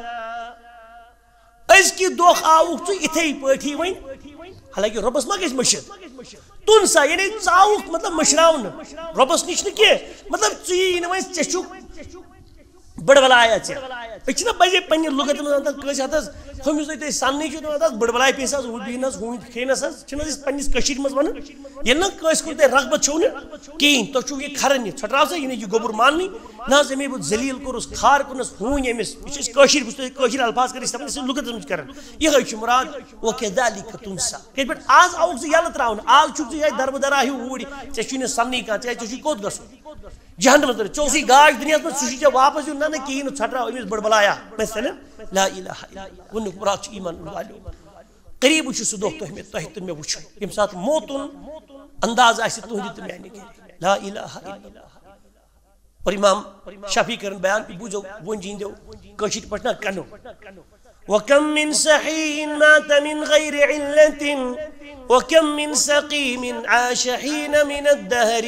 اس کی دوخ آوک تو اتھائی پٲٹھی وین حالانکہ ربس ما گیس مشد تنسا یعنی چاوک مطلب مشراؤن ربس نش نکے مطلب چین وین چشک بڑ بلایا چھ اچھنا بجے پنی لغت میں انداز کس ہتس ہم اس تے سامنے چھ انداز بڑ بلایا پیساز وہ بینس ہوئی کھینس چھنا اس پنیس کشیر مز ون یہ نہ کس کو تے رغبت چھون کین تو چھو یہ کھرن چھٹراو سے یہ گوبر ماننی نہ زمین بو ذلیل کرس کھار کنس ہوئی امس اس کشیر بس کشیر الفاظ کر استعمال اس لغت میں کرن یہ ہے مراد وکذالک تنسا کہ بٹ آز اوک سے یال تراون آل چھو یہ دربدرا ہی وڑی چشین سامنے کا چھ کوت گسو جہنم مندر چوسی گاش دنیا میں سوشی واپس یوں نہ کین چھٹرا امس بڑ بلایا مثلا لا الہ الا اللہ ون مراد ایمان والو قریب وچ سو دوخ تو میں وچ یم سات موتن انداز اس توحید میں نے لا الہ الا اللہ اور امام شافعی کرن بیان بوجو ون جین دیو کشید پٹنا کنو وكم من صحيح مات من غير علة وكم من سقيم عاش حين من الدهر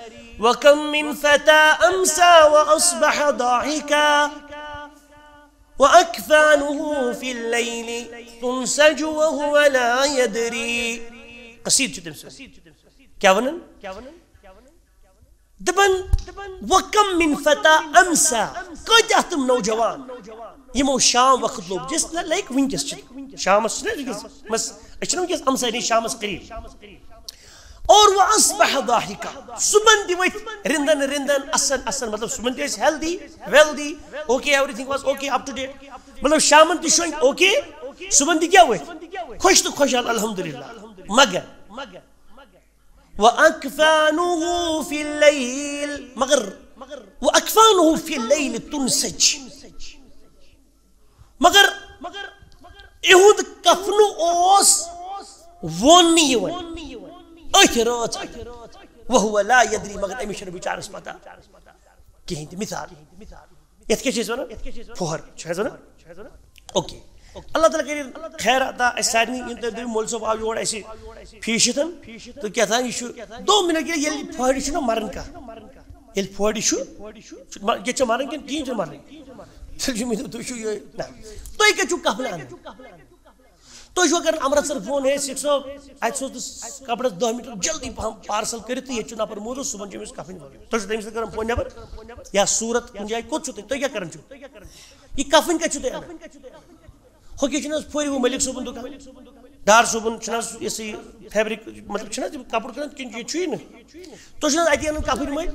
وكم من فتى أمسى وأصبح ضاحكا وَأَكْفَانُهُ فِي اللَّيْلِ تُنْسَجُ وَهُوَ لَا يَدْرِي قصید چھُ تٔمۍ سُنٛد کیا ونن دپن وَكَمْ مِنْ فَتَى أَمْسَى کۭتیاہ تِم نوجوان یمو شام وقت لوگ جس لائک ونکس شامس چھنا ونکس امسانی شامس قریب اور وہ اصبح ضاحکا صبح دی وتھ رندن رندن اسن اسن مطلب صبح the healthy wealthy okay everything was okay up to date مطلب شامن تی شوین اوکے صبح دی کیا وتھ خوش تو خوشحال الحمدللہ مگر وَأَكْفَانُهُ فِي اللَّيْلِ مگر وَأَكْفَانُهُ فِي اللَّيْلِ تُنْسَجْ مگر اِہُنٛد کفنو اوس ووننہٕ یِوان أتھۍ رٲژ وَهُوَ لَا يَدْرِي مگر أمِس چھُنہٕ بِچارس پتہ کِہیٖنۍ تہِ مثال یتھ کیٛاہ چھِ أسۍ ونان پۄہر چھِ حظ ونان اوکے اللہ تعالیٰ کٔرِنۍ خیر عطا اَسہِ سارنٕے یِم تۄہہِ مول صٲب آو یور اَسہِ فیٖشتن تہٕ کیٛاہ تام یہِ چھُ 2 مِنٹ ییٚلہِ پھٲڑِ چھُنہ مران کانٛہہ ییٚلہِ پھٲڑِ چھُ ییٚتہِ چھا مران کِنہٕ کِہیٖنۍ چھُنہٕ مران تُہۍ چھُو یہِ نہ تُہۍ کَتہِ چھُو کفنہٕ اَنان تُہۍ چھُوا کران امرتسر فون ہے سِکھ صٲب اَتہِ سوز کپرس 10 منٹ جلدی پہم پارسل کٔرِتھ تہٕ ییٚتہِ چھُ نفر موٗجوٗد صُبحن چھُ أمِس کفٕنۍ تُہۍ چھُو تٔمِس سۭتۍ کران فون نٮ۪بر یا صوٗرت کُنہِ جایہِ کوٚت چھُو تُہۍ کیٛاہ کران چھُو یہِ کفٕنۍ کتہِ چھُو تُہۍ انان ہوٚکے چھُنہٕ حظ پھورِ ہُہ مٔلِک صٲبُن دُکان ڈار صٲبُن چھُنہٕ حظ یہِ سا یہِ فیبرِک مطلب چھِنہٕ حظ یِم کپُر کٕنان کِنہٕ ییٚتہِ چھُیی نہٕ تُہۍ چھِو نہٕ حظ اَتی اَنان کفٕنۍ مٔلۍ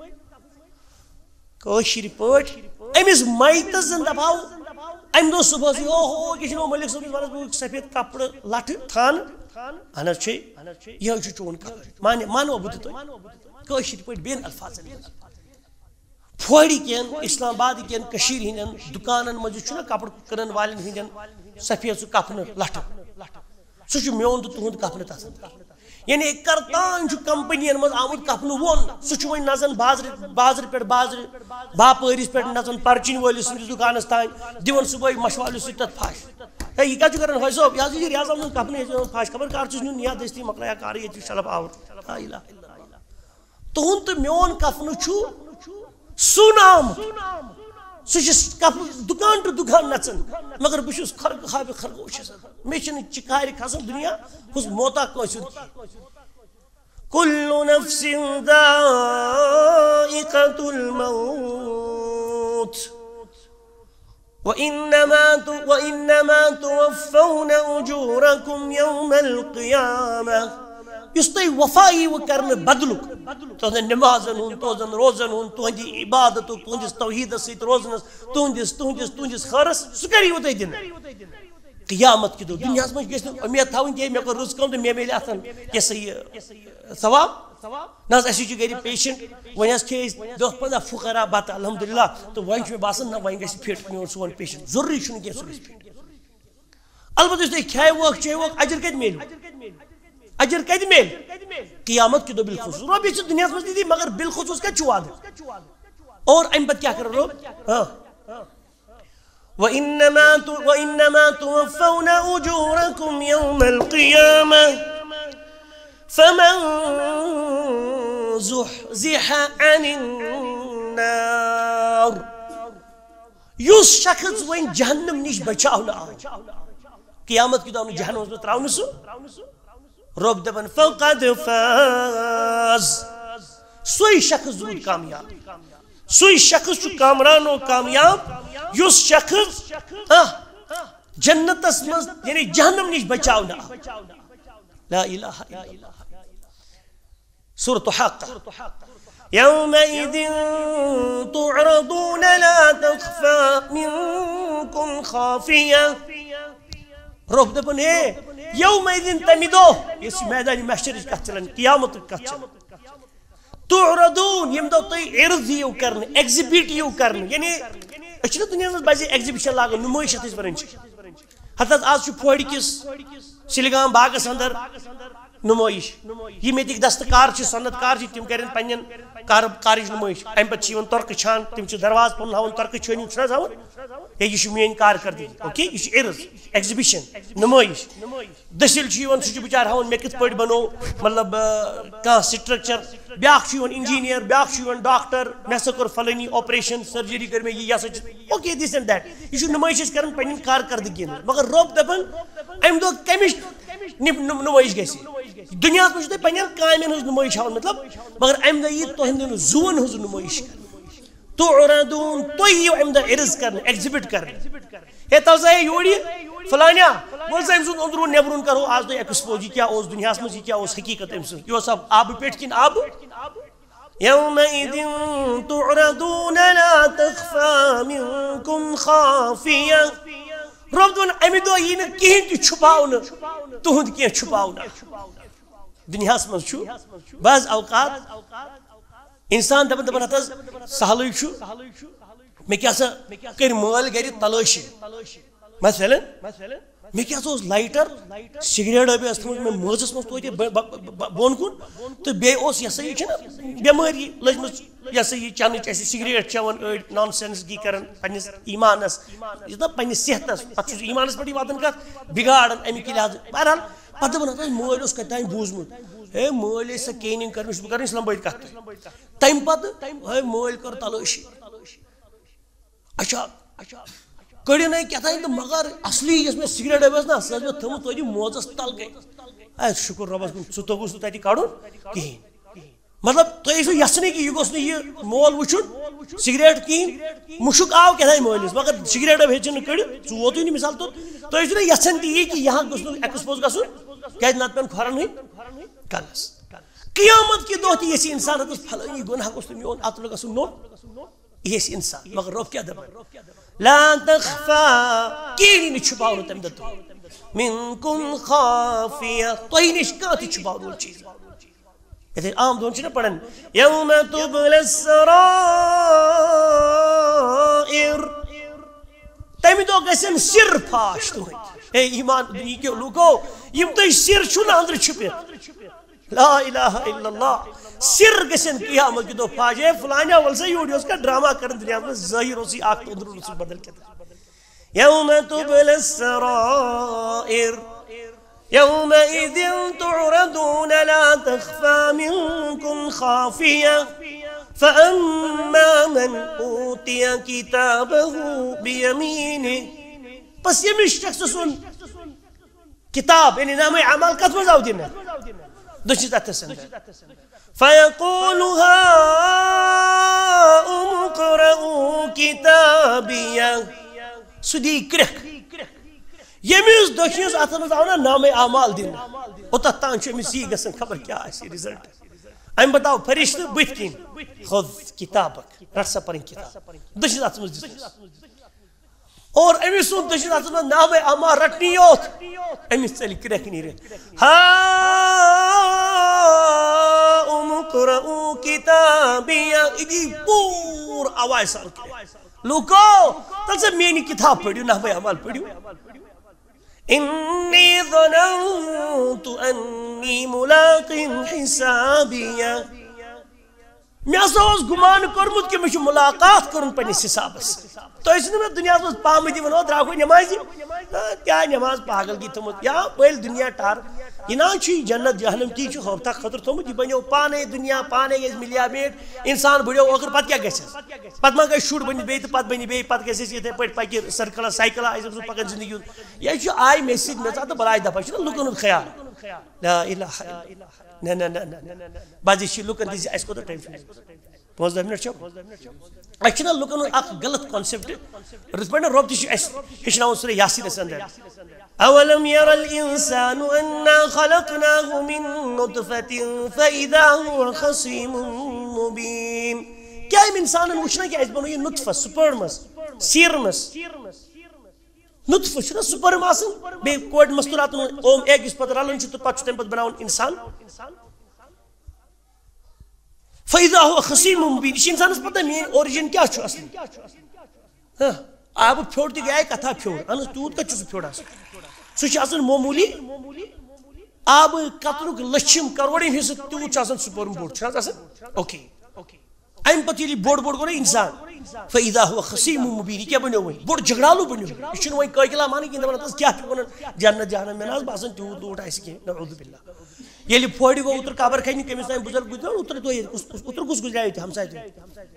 کٲشِرۍ پٲٹھۍ أمِس مَیتَس زَن دپہاو امہِ دۄہ صُبحس اوہو یہِ چھُنہٕ مٔلِک صٲبنِس وَنس بہٕ سفید کپرٕ لٹھٕ تھانہٕ اہن حظ چھے یِہوے چھُ چون کپر مانوا بہٕ تہِ تۄہہِ کٲشِرۍ پٲٹھۍ بیٚن الفاظن منٛز پھورِ کٮ۪ن اسلام آباد کٮ۪ن کٔشیٖرِ ہٕنٛدٮ۪ن دُکانن منٛز یُس چھُنہ کپر کٕنن والٮ۪ن ہٕنٛدٮ۪ن سفید سُہ کفنہٕ لٹھٕ سُہ چھُ میون تہٕ تُہُنٛد کفنہٕ تتھ یعنی کرتان چھُ کمپنین منٛز آمُت کفنہٕ وون سُہ چھُ وۄنۍ نژان بازرٕ پٮ۪ٹھ بازرٕ باپٲرِس پٮ۪ٹھ نژان پرچِنۍ وٲلِس سٕنٛدِس دُکانس تانۍ دِوان صُبحٲے مشوالِس سۭتۍ تتھ پھش ہے یہِ کیٛاہ چھُ کران حٲج صٲب یہِ حظ یہِ ریاض احمدُن کفنہٕ ییٚتہِ دِوان پھش خبر کر چھُس نیُن یا دٔستی مۄکلایا کارٕے ییٚتہِ چھُ شلف آوُر تُہُنٛد تہٕ میون کفنہٕ چھُ سُن آمُت سُہ چھُ دُکان ٹُو دُکان نژان مگر بہٕ چھُس خرگوش خرگوش مےٚ چھِنہٕ چِکارِ کھسان دُنیا ہُس موتا کٲنٛسہِ ہُنٛد کُلُّ نفسٍ ذائقة الموت وإنما توفون أجوركم يوم القيامة یُس تۄہہِ وفا ییٖوٕ کرنہٕ بدلُک تُہنٛدٮ۪ن نٮ۪مازن ہُنٛد تُہنٛدٮ۪ن روزن ہُنٛد تُہنٛدِ عبادتُک تُہنٛدِس توحیٖدس سۭتۍ روزنس تُہنٛدِس خٲرس سُہ کر ییٖوٕ تۄہہِ دِنہٕ قیامت کہِ دۄہ دُنیاہس منٛز گژھِ نہٕ اُمید تھاوٕنۍ کینٛہہ مےٚ کوٚر رٕژ کٲم تہٕ مےٚ میلہِ اتھ یہِ سا یہِ ثواب نہ حظ اَسہِ چھُ گرِ پیشنٹ وۄنۍ حظ کھے أسۍ 10-15 فُقرا بتہٕ الحمدللہ تہٕ وۄنۍ چھُ مےٚ باسان نہ وۄنۍ گژھِ فِٹ میون سون پیشنٹ ضروٗری چھُنہٕ کینٛہہ سُہ گژھِ فِٹ البتہ یُس تُہۍ کھیوُکھ چیوُکھ اجر کتہِ میلہِ اجر کتہِ میلہِ قیامت کہِ دۄہ بالخصوٗص رۄب یہِ چھُ دُنیاہس منٛز تہِ دی مگر بالخصوٗص کتہِ چھُ وعدٕ اور امہِ پتہٕ کیٛاہ کران رۄب وإنما توفون أجوركم يوم القيامة فمن زحزح عن النار یُس شخص وۄنۍ جہنم نِش بچاونہٕ آو قیامت کہِ دۄہ آو جہنمس منٛز تراونہٕ سُہ رۄب دپان فقد فاز سُے شخص روٗد کامیاب سُے شخص چھُ کامران و کامیاب یُس شخص جنتس منٛز یعنی جہنم نِش بچاونہٕ آو لا الہ الا اللہ سورة حاقہ يومئذ تعرضون لا تخفى منكم خافية رب دپن ہے يومئذ تمہِ دۄہ یُس میدانِ محشرٕچ کتھ چلان قیامتٕچ کتھ چلان تعرضون ییٚمہِ دۄہ تُہۍ عرض یِیِو کرنہٕ ایگزِبِٹ یِیِو کرنہٕ یعنی أسۍ چھِنہ دُنیاہس منٛز بزے ایگزِبِشن لاگان نُمٲیش یتھ أسۍ ونان چھِ ہتہٕ حظ آز چھُ پھورِ کِس سِلگام باغس اندر نُمٲیش یِم ییٚتِکۍ دستکار چھِ صنعت کار چھِ تِم کرن پننٮ۪ن کارٕچ نُمٲیش امہِ پتہٕ چھِ یِوان تۄرکہٕ چھان تِم چھِ دروازٕ پنُن ہاوان تۄرکہٕ چھٲنِو چھُنہ حظ ہاوان ہے یہِ چھُ میٲنۍ کارکردگی اوکے یہِ چھُ عرض ایگزِبِشن نُمٲیش دٔسِل چھُ یِوان سُہ چھُ بِچارٕ ہاوان مےٚ کِتھ پٲٹھۍ بنوو مطلب کانٛہہ سٹرکچر بیاکھ انجینئر بیاکھ ڈاکٹر مے ہسا کر فلانی آپریشن سرجری کر یہ اوکے دس اینڈ دیٹ یہ نمائش کر پنن کارکردگی مگر رب دپان ام دہ کمش نمائش گژھِ دنیا مجھ تھی پنن کامین ہز نمائش ہاؤن مطلب مگر ام دہ یہ تہندین زون ہز نمائش تعرضون تھی ام دہ عرض کر ایگزبٹ کر ہے تو سا یور یہ فلانیا بول سا ام سن اندرون نیبرون کرو آج تھی ایکسپوز یہ کیا دنیا مجھ یہ حقیقت ام سن یہ آب پہ کن آب يومئذ تعرضون لا تخفى منكم خافية رب دون امہ دہ یہ کہین تہ چھپاؤن تہد کی چھپاؤن دنیا مز بعض اوقات انسان دپان دپان ہتھ سہل مے کیا سا کر مال گر تلاشی مثلا مے کیا سا لائٹر سگریٹ ڈبہ تھوت مے مازس مز توتہ بون کن تو بیس یہ سا یہ بیماری لجم یہ سا یہ چنچ سگریٹ چوان اڑ نان سینس گی کران پنس ایمانس یہ پنس صحتس پتہ ایمانس پہ واتان کت بگاڑان امک لحاظ بہرحال پتہ دپان مول اس کتان بوزمت ہے مول سا کیننگ کر بہ کر اسلام آباد کت تم پتہ ہے مول کر تلاشی اچھا کڑی نا کیا تو مگر اصلی اس میں سگریٹ ڈبس نا سہ تھوت توتہ موزس تل گئی شکر ربس کن سہ توگس تتہ کڑن کہین مطلب تھی یسنے کہ یہ گوس یہ مول وچن سگریٹ کہین مشک آو کیا مولس مگر سگریٹ ڈب ہیچن کڑ ثہ ووت نا مثال تو تھی نا یسان تی کہ یہاں گوس ایکسپوز گھن کیا نت پین کھورن ہند کلس قیامت کہ دہ تہ انسان ہتس فلانی گناہ گوس میون اتل گھن نوٹ یہ انسان مگر رب کیا دپان لا تخفى کینی چھپاؤ تم دہ منکم خافیہ تہ نش کھانا تہ چھپاؤ چیز یہ عام دون چھ پڑھن یوم تبلی السرائر تمہ دہ گھن سر پھاش تہند اے ایمان دنیا کے لوکو یم تہ سر چھو نا اندر چھپت لا الہ الا اللہ سر گھن قیامت دہ پھاش ہے فلانیا ول سا یور کا ڈرامہ کرن دنیا میں ظاہر اسی اخ اندر اس بدل کے یوم تبلی السرائر يومئذ تعرضون لا تخفى منكم خافية فأما من أوتي كتابه بيمينه بس يمش شخص سن كتاب يعني نام عمل كتب زودنا دشت أتسند فيقول هاؤم اقرءوا كتابيه سدي كرك یمس دشنس اتھ مز آو نا نام اعمال دن اوتھ تان چھ یہ گژھن خبر کیا آسہِ رزلٹ ام بتاو فرشتہ بت کن خود کتابک رٹ سا پن کتاب دشنس اتھ مز دس اور امس سن دشنس اتھ مز نام اعمال رٹنی یوت امس چل کرک نیرِ ہا اقرؤوا کتابیہ ادی پور آواز سان لوکو تل سے میری کتاب پڑھیو نام اعمال پڑھیو إني ظننت أني ملاق حسابيا مے ہسا گمان کورمت کہ مجھے ملاقات کرن پنس حسابس تھی نا دنیا مز پام دن درا نمازی کیا نماز پاگل کی تھوت یا پل دنیا ٹار یہ نا جنت جہنم تی ہوتا خطر تھوت یہ بنو پانے دنیا پانے گھس ملیا میٹ انسان بڑھو اوکر پتہ کیا گھس پتہ ما گھس شر بن بیت پتہ بن بی پتہ گھس یتھے پہ پکہ سرکل سائیکل پکان زندگی یہ آئی مے سۭتۍ مے ژا تو بلاے دفعہ لُکن ہُنٛد خیال لا الہ نہ نہ نہ نہ بازی لُکن دِژ اَسہِ کوتاہ ٹایم چھُ 15 منٹ چھو اچھا لُکن ہُنٛد اکھ غلط کانسیپٹ رٕژ پٲٹھۍ رۄب تہِ چھُ اَسہِ ہیٚچھناوان سورُے یاسیٖنَس اندر اولم ير الانسان انا خلقناه من نطفة فاذا هو خصيم مبين کیا انسان وچھنا کہ اس بنو یہ نطفہ سپرمس سیرمس نطفہ چھنا سپرم آسن بے کوڈ مستورات اوم ایک اس پتہ رلن چھ تو پتہ تم پتہ بناون انسان فاذا هو خصيم مبين یہ انسان پتہ مین اوریجن کیا چھ اصلی ہاں آب پھوڑ دی گیا کتھا پھوڑ ان تیوت کچھ سہ پھوڑ سہ آسان معمولی آب قطرک لچھم کروڑی حصہ تیوت آسان سپرم بوڑ چھ آسان اوکے ام پتہ یہ بوڑ بوڑ گو نا انسان فاذا هو خصيم مبين کیا بنو وۄنۍ بوڑ جھگڑالو بنو یہ چھُنہٕ وۄنۍ قٲقِلا مانی کینٛہہ دپان کیٛاہ چھُ ونان جنت جہنم مےٚ نہ حظ باسان تیوٗت لوٗٹ آسہِ کینٛہہ نعوذ باللہ ییٚلہِ پھوڑِ گوٚو اوترٕ قبر کھنہِ کٔمِس تام بُزرگ گُزریو اوترٕ دۄہ اوترٕ کُس گُزریو ییٚتہِ ہمساے تہِ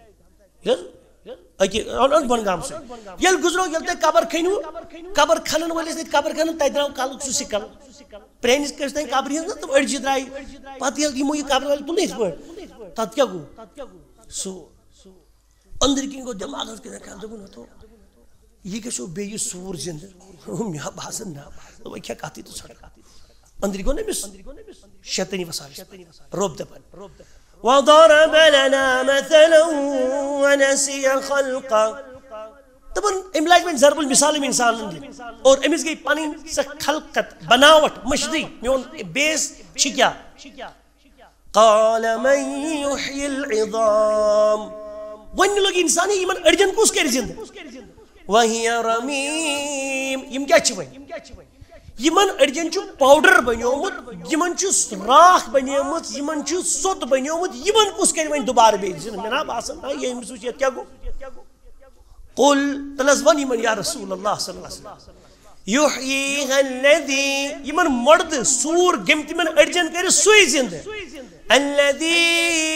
أکہِ بۄنگام سۭتۍ ییٚلہِ گُزرو ییٚلہِ تۄہہِ قبر کھٔنِوٕ قبر کھنن وٲلِس نِتھ قبر کھنن تتہِ درٛاو کلُک سُہ سِکل پرٛٲنِس کٲنٛسہِ تانۍ قبرِ ہٕنٛز نا تِم أڑجہِ درٛایہِ پتہٕ ییٚلہِ یِمو یہِ قبر وٲلۍ تُل یِتھ پٲٹھۍ تتھ کیٛاہ گوٚو سُہ أنٛدٕرۍ کِنۍ گوٚو دٮ۪ماغس کِنۍ خیال دوٚپُن ہتو یہِ گژھو بیٚیہِ سوٗر زِندٕ مےٚ باسان نہ وۄنۍ کھےٚ کتھٕے تہٕ ژھٕنکھ أنٛدٕرۍ گوٚو نا أمِس شیطٲنی وساوِس رۄب دپان وضرب لنا مثلا ونسي خلقه دپان أمۍ لاگہِ وۄنۍ ضرب المثال أمۍ انسانن دِنۍ اور أمِس گٔے پنٕنۍ سۄ خلقت بناوٹ مٔشدٕے میون بیس چھِ کیٛاہ قال من يحيي العظام ون لوگ انسان یمن أڑجن کُس کرِ زندٕ وهي رميم یم کیٛاہ چھِ وۄنۍ یمن أڑجن چھُ پاوڈر بنیومُت یمن چھُ راکھ بنیمٕژ یمن چھُ سوٚت بنیومُت یمن کُس کرِ وۄنۍ دوبارٕ بیٚیہِ زندٕ مےٚ نا باسان نہ ییٚمِس وٕچھ یتھ کیٛاہ گوٚو قل تل حظ ون یمن یا رسول اللہ صلی اللہ علیہ وسلم يحييها الذي یمن مردٕ سوٗر گٔمۍ تِمن أڑجن کرِ سُے زندٕ الذي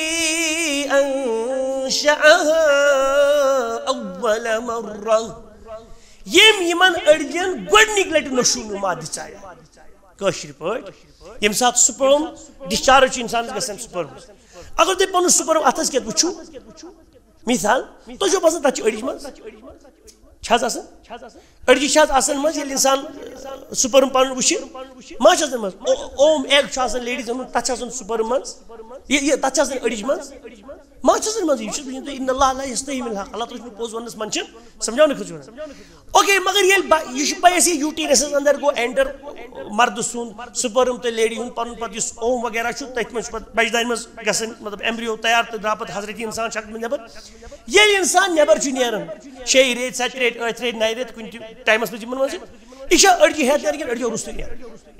أنشأها أول مرة یمن أڑجن گۄڈنِکۍ لٹہِ نشو نما دِژایہِ کٲشِر پٲٹھۍ ییٚمہِ ساتہٕ سپرم ڈِسچارٕج چھُ اِنسانس گژھان سپرمس اگر تُہۍ پنُن سپرم اتھس کٮ۪تھ وٕچھِو مثال تۄہہِ چھو باسان تتھ چھِ أڑِج منٛز چھِ حظ آسان أڑجہِ چھِ حظ آسان منٛز ییٚلہِ اِنسان سپرم پنُن وٕچھِ ما چھِ آسان منٛز اوم ایگ چھُ آسان لیڈیٖزن ہُنٛد تتھ چھِ آسان سپرم منٛز تتھ چھِ آسان أڑِج منٛز ما چھِ آسان منٛز یہِ چھُس بہٕ تۄہہِ ان اللہ لا یستحیی من الحق اللہ تعالیٰ چھُ پوٚز وننس منٛز چھِ سمجھاونہٕ خٲطرٕ چھُ ونان اوکے مگر ییٚلہِ یہِ چھُ پاے اَسہِ یوٗٹیٖرسس انٛدر گوٚو اٮ۪نٹر مردٕ سُنٛد سپرم تہٕ لیڈی ہُنٛد پنُن پتہٕ یُس اوم وغیرہ چھُ تٔتھۍ منٛز چھُ پتہٕ بجہِ دانہِ منٛز گژھان مطلب ایمبریو تیار تہٕ درٛاو پتہٕ حضرت انسان شکلہِ منٛز نٮ۪بر ییٚلہِ انسان نٮ۪بر چھُ نیران 6 ریٚتۍ 7 ریٚتۍ 8 ریٚتۍ 9 ریٚتۍ کُنہِ تہِ ٹایمس منٛز یِمن منٛز یہِ چھا أڑجہِ ہٮ۪تھ نیران کِنہٕ أڑجو روٚستُے نیران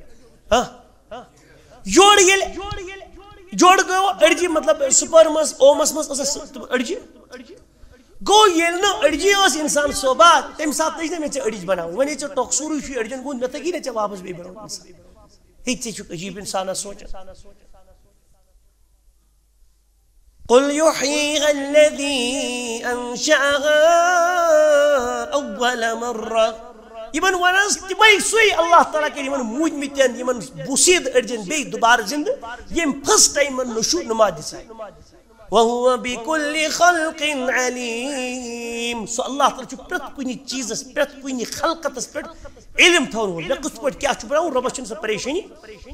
یورٕ ییٚلہِ جوڑٕ گوٚو أڑجہِ مطلب سپرمس اومس منٛز ٲس أڑجہِ گوٚو ییٚلہِ نہٕ أڑجہِ ٲس انسان صوبات تمہِ ساتہٕ تٔج نہٕ مےٚ ژےٚ أڑِج بناوٕنۍ وۄنۍ ژےٚ ٹۄکسوٗرٕے چھُے أڑجن گوٚمُت مےٚ تگی نہٕ ژےٚ واپس بیٚیہِ بناوُن انسان ہے ژےٚ چھُکھ عجیٖب انسانس سونٛچان قل يحييها الذي أنشأها أول مرة یمن ونس تمے سُے اللہ تعالیٰ کٔرۍ یمن موٗدمٕتٮ۪ن یمن بُسیٖد أڑجن بیٚیہِ دُبارٕ زندٕ ییٚمۍ فٔسٹ ٹایم یمن نشو نما دِژاے وهو بكل خلق عليم سُہ اللہ تعالیٰ چھُ پرٛٮ۪تھ کُنہِ چیٖزس پرٛٮ۪تھ کُنہِ خلقتس پٮ۪ٹھ علم تھاوان وول مےٚ کِتھ پٲٹھۍ کیٛاہ چھُ بناوُن رۄبس چھُنہٕ سۄ پریشٲنی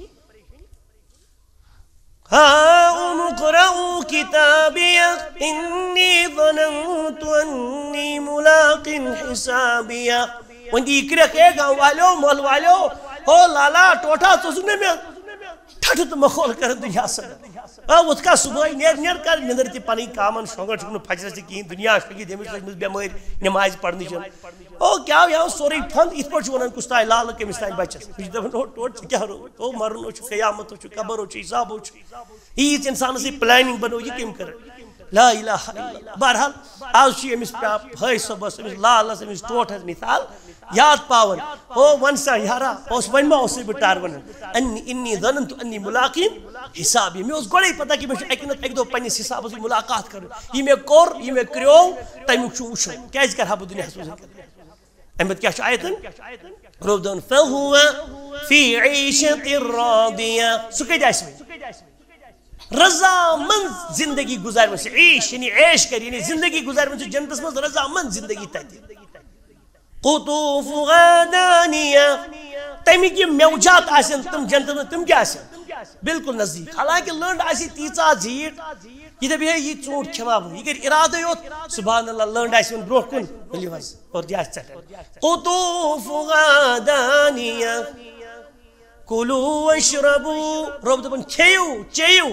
هاؤم اقرءوا كتابيه إني ظننت أني ملاق حسابيه وندی کرک اے گاؤں والو مول والو ہو لالا ٹوٹا ژٕ نہ مےٚ ٹھٹھٕ تہٕ مخول کران دُنیا سۭتۍ وُتھ کا صبحٲے نیر کر نِندٕر تہِ پنٕنۍ کامن شۄنٛگان چھُکھ نہٕ فجرس تہِ کِہیٖنۍ دُنیا چھُ لٔگِتھ ییٚمِس لٔجمٕژ بٮ۪مٲرۍ نٮ۪مازِ پرنٕچ او کیٛاہ یاو سورُے پھنٛد یِتھ پٲٹھۍ چھُ ونان کُس تانۍ لالہٕ کٔمِس تانۍ بچس بہٕ چھُس دپان او ٹوٹھ ژٕ کیٛاہ روٗد او مرُن ہو چھُ قیامت ہو چھُ قبر ہو چھُ حساب ہو چھُ ییٖژ انسانس یہِ پلاننگ بنٲو یہِ کٔمۍ کٔر لا الہ الا اللہ بہرحال آز چھُ أمِس بھٲے صٲبس أمِس لالس أمِس ٹوٹھس مثال یاد پاون او ون سا یارا اوس وۄنۍ ما اوسُے بہٕ ٹر ونان انی ظننت انی ملاقین حسابی مےٚ اوس گۄڈے پتہ کہِ مےٚ چھُ اکہِ نتہٕ اکہِ دۄہ پننِس حسابس سۭتۍ ملاقات کرُن یہِ مےٚ کوٚر یہِ مےٚ کریوو تمیُک چھُ وٕچھُن کیٛازِ کرٕ ہا بہٕ دُنیاہس منٛز امہِ پتہٕ کیٛاہ چھُ آیتن رۄب دپان فهو فی عیشة راضیہ سُہ کتہِ آسہِ وۄنۍ رضامند زندگی گزارِ عیش یعنی عیش کر یعنی زندگی گزارِ جنتس منٛز رضامند زندگی تتہِ قطوفها دانیہ تمیُک یِم میوجات آسن تِم جنتس منٛز تِم کیٛاہ آسن بالکل نزدیٖک حالانکہِ لٔنٛڈ آسہِ تیٖژاہ زیٖٹھ یہِ دپہِ ہے یہِ ژوٗنٛٹھ کھٮ۪ما بہٕ یہِ کَرِ اِرادَے یوت سبحان اللہ لٔنٛڈ آسہِ وۄنۍ برٛونٛہہ کُن ؤلِو حظ اور یہِ آسہِ ژٹان قطوفها دانیہ کُلوٗ واشربوٗ رۄب دپان کھیٚیِو چیٚیِو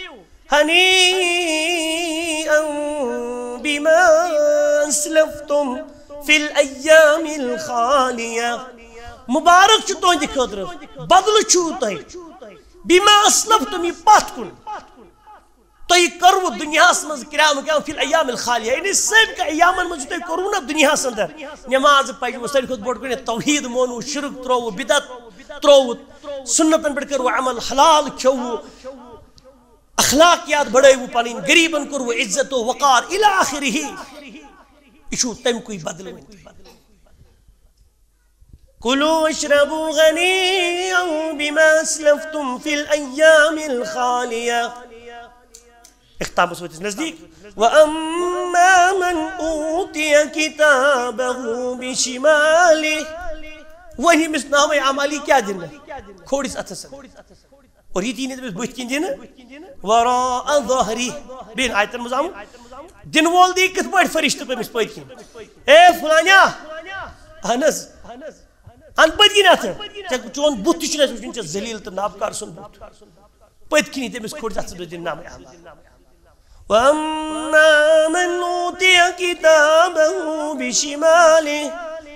ہنیٖئًا بِما اسلفتم فی الایام الخالیہ مبارک چھُ تُہنٛدِ خٲطرٕ بدلہٕ چھُو تۄہہِ بِما اسلفتم یہِ پتھ کُن تُہۍ کرو دُنیاہس منٛز قیام فی الایام الخالیہ یعنی سٲبقہٕ ایامن منٛز تُہۍ کوٚروٕ نا دُنیاہس اندر نماز پجو ساروی کھۄتہٕ بوٚڑ گۄڈٕنیتھ توحید مونو شرک تروو بدعت تروو سنتن پٮ۪ٹھ کٔروٕ عمل حلال کھیوٚوٕ اخلاقیات بڑھٲوٕ پنٕنۍ غریبن کوٚروٕ عزت و وقار الی آخرہ یہ چھُ تَمکُے بدلہٕ وۄنۍ كلوا واشربوا غنيا بما اسلفتم في الايام الخاليه اختتام صوت نزدیک واما من اوتي كتابه بشماله وہی مس نام اعمالی کیا دن کھوڑس اتھس اور یہ دین دس بت کن دن وراء ظهري بین آیتن مزام دن وول دی کت پٹ فرشتہ پمس پت کن اے فلانیا انس ان پت کن ات چون بت تہ چھ وچن چھ ذلیل تو نابکار سن بت پت کن تمس کھوڑس اتھس دن نام اعمال وَأَمَّا مَنْ أُوتِيَ كِتَابَهُ بِشِمَالِهِ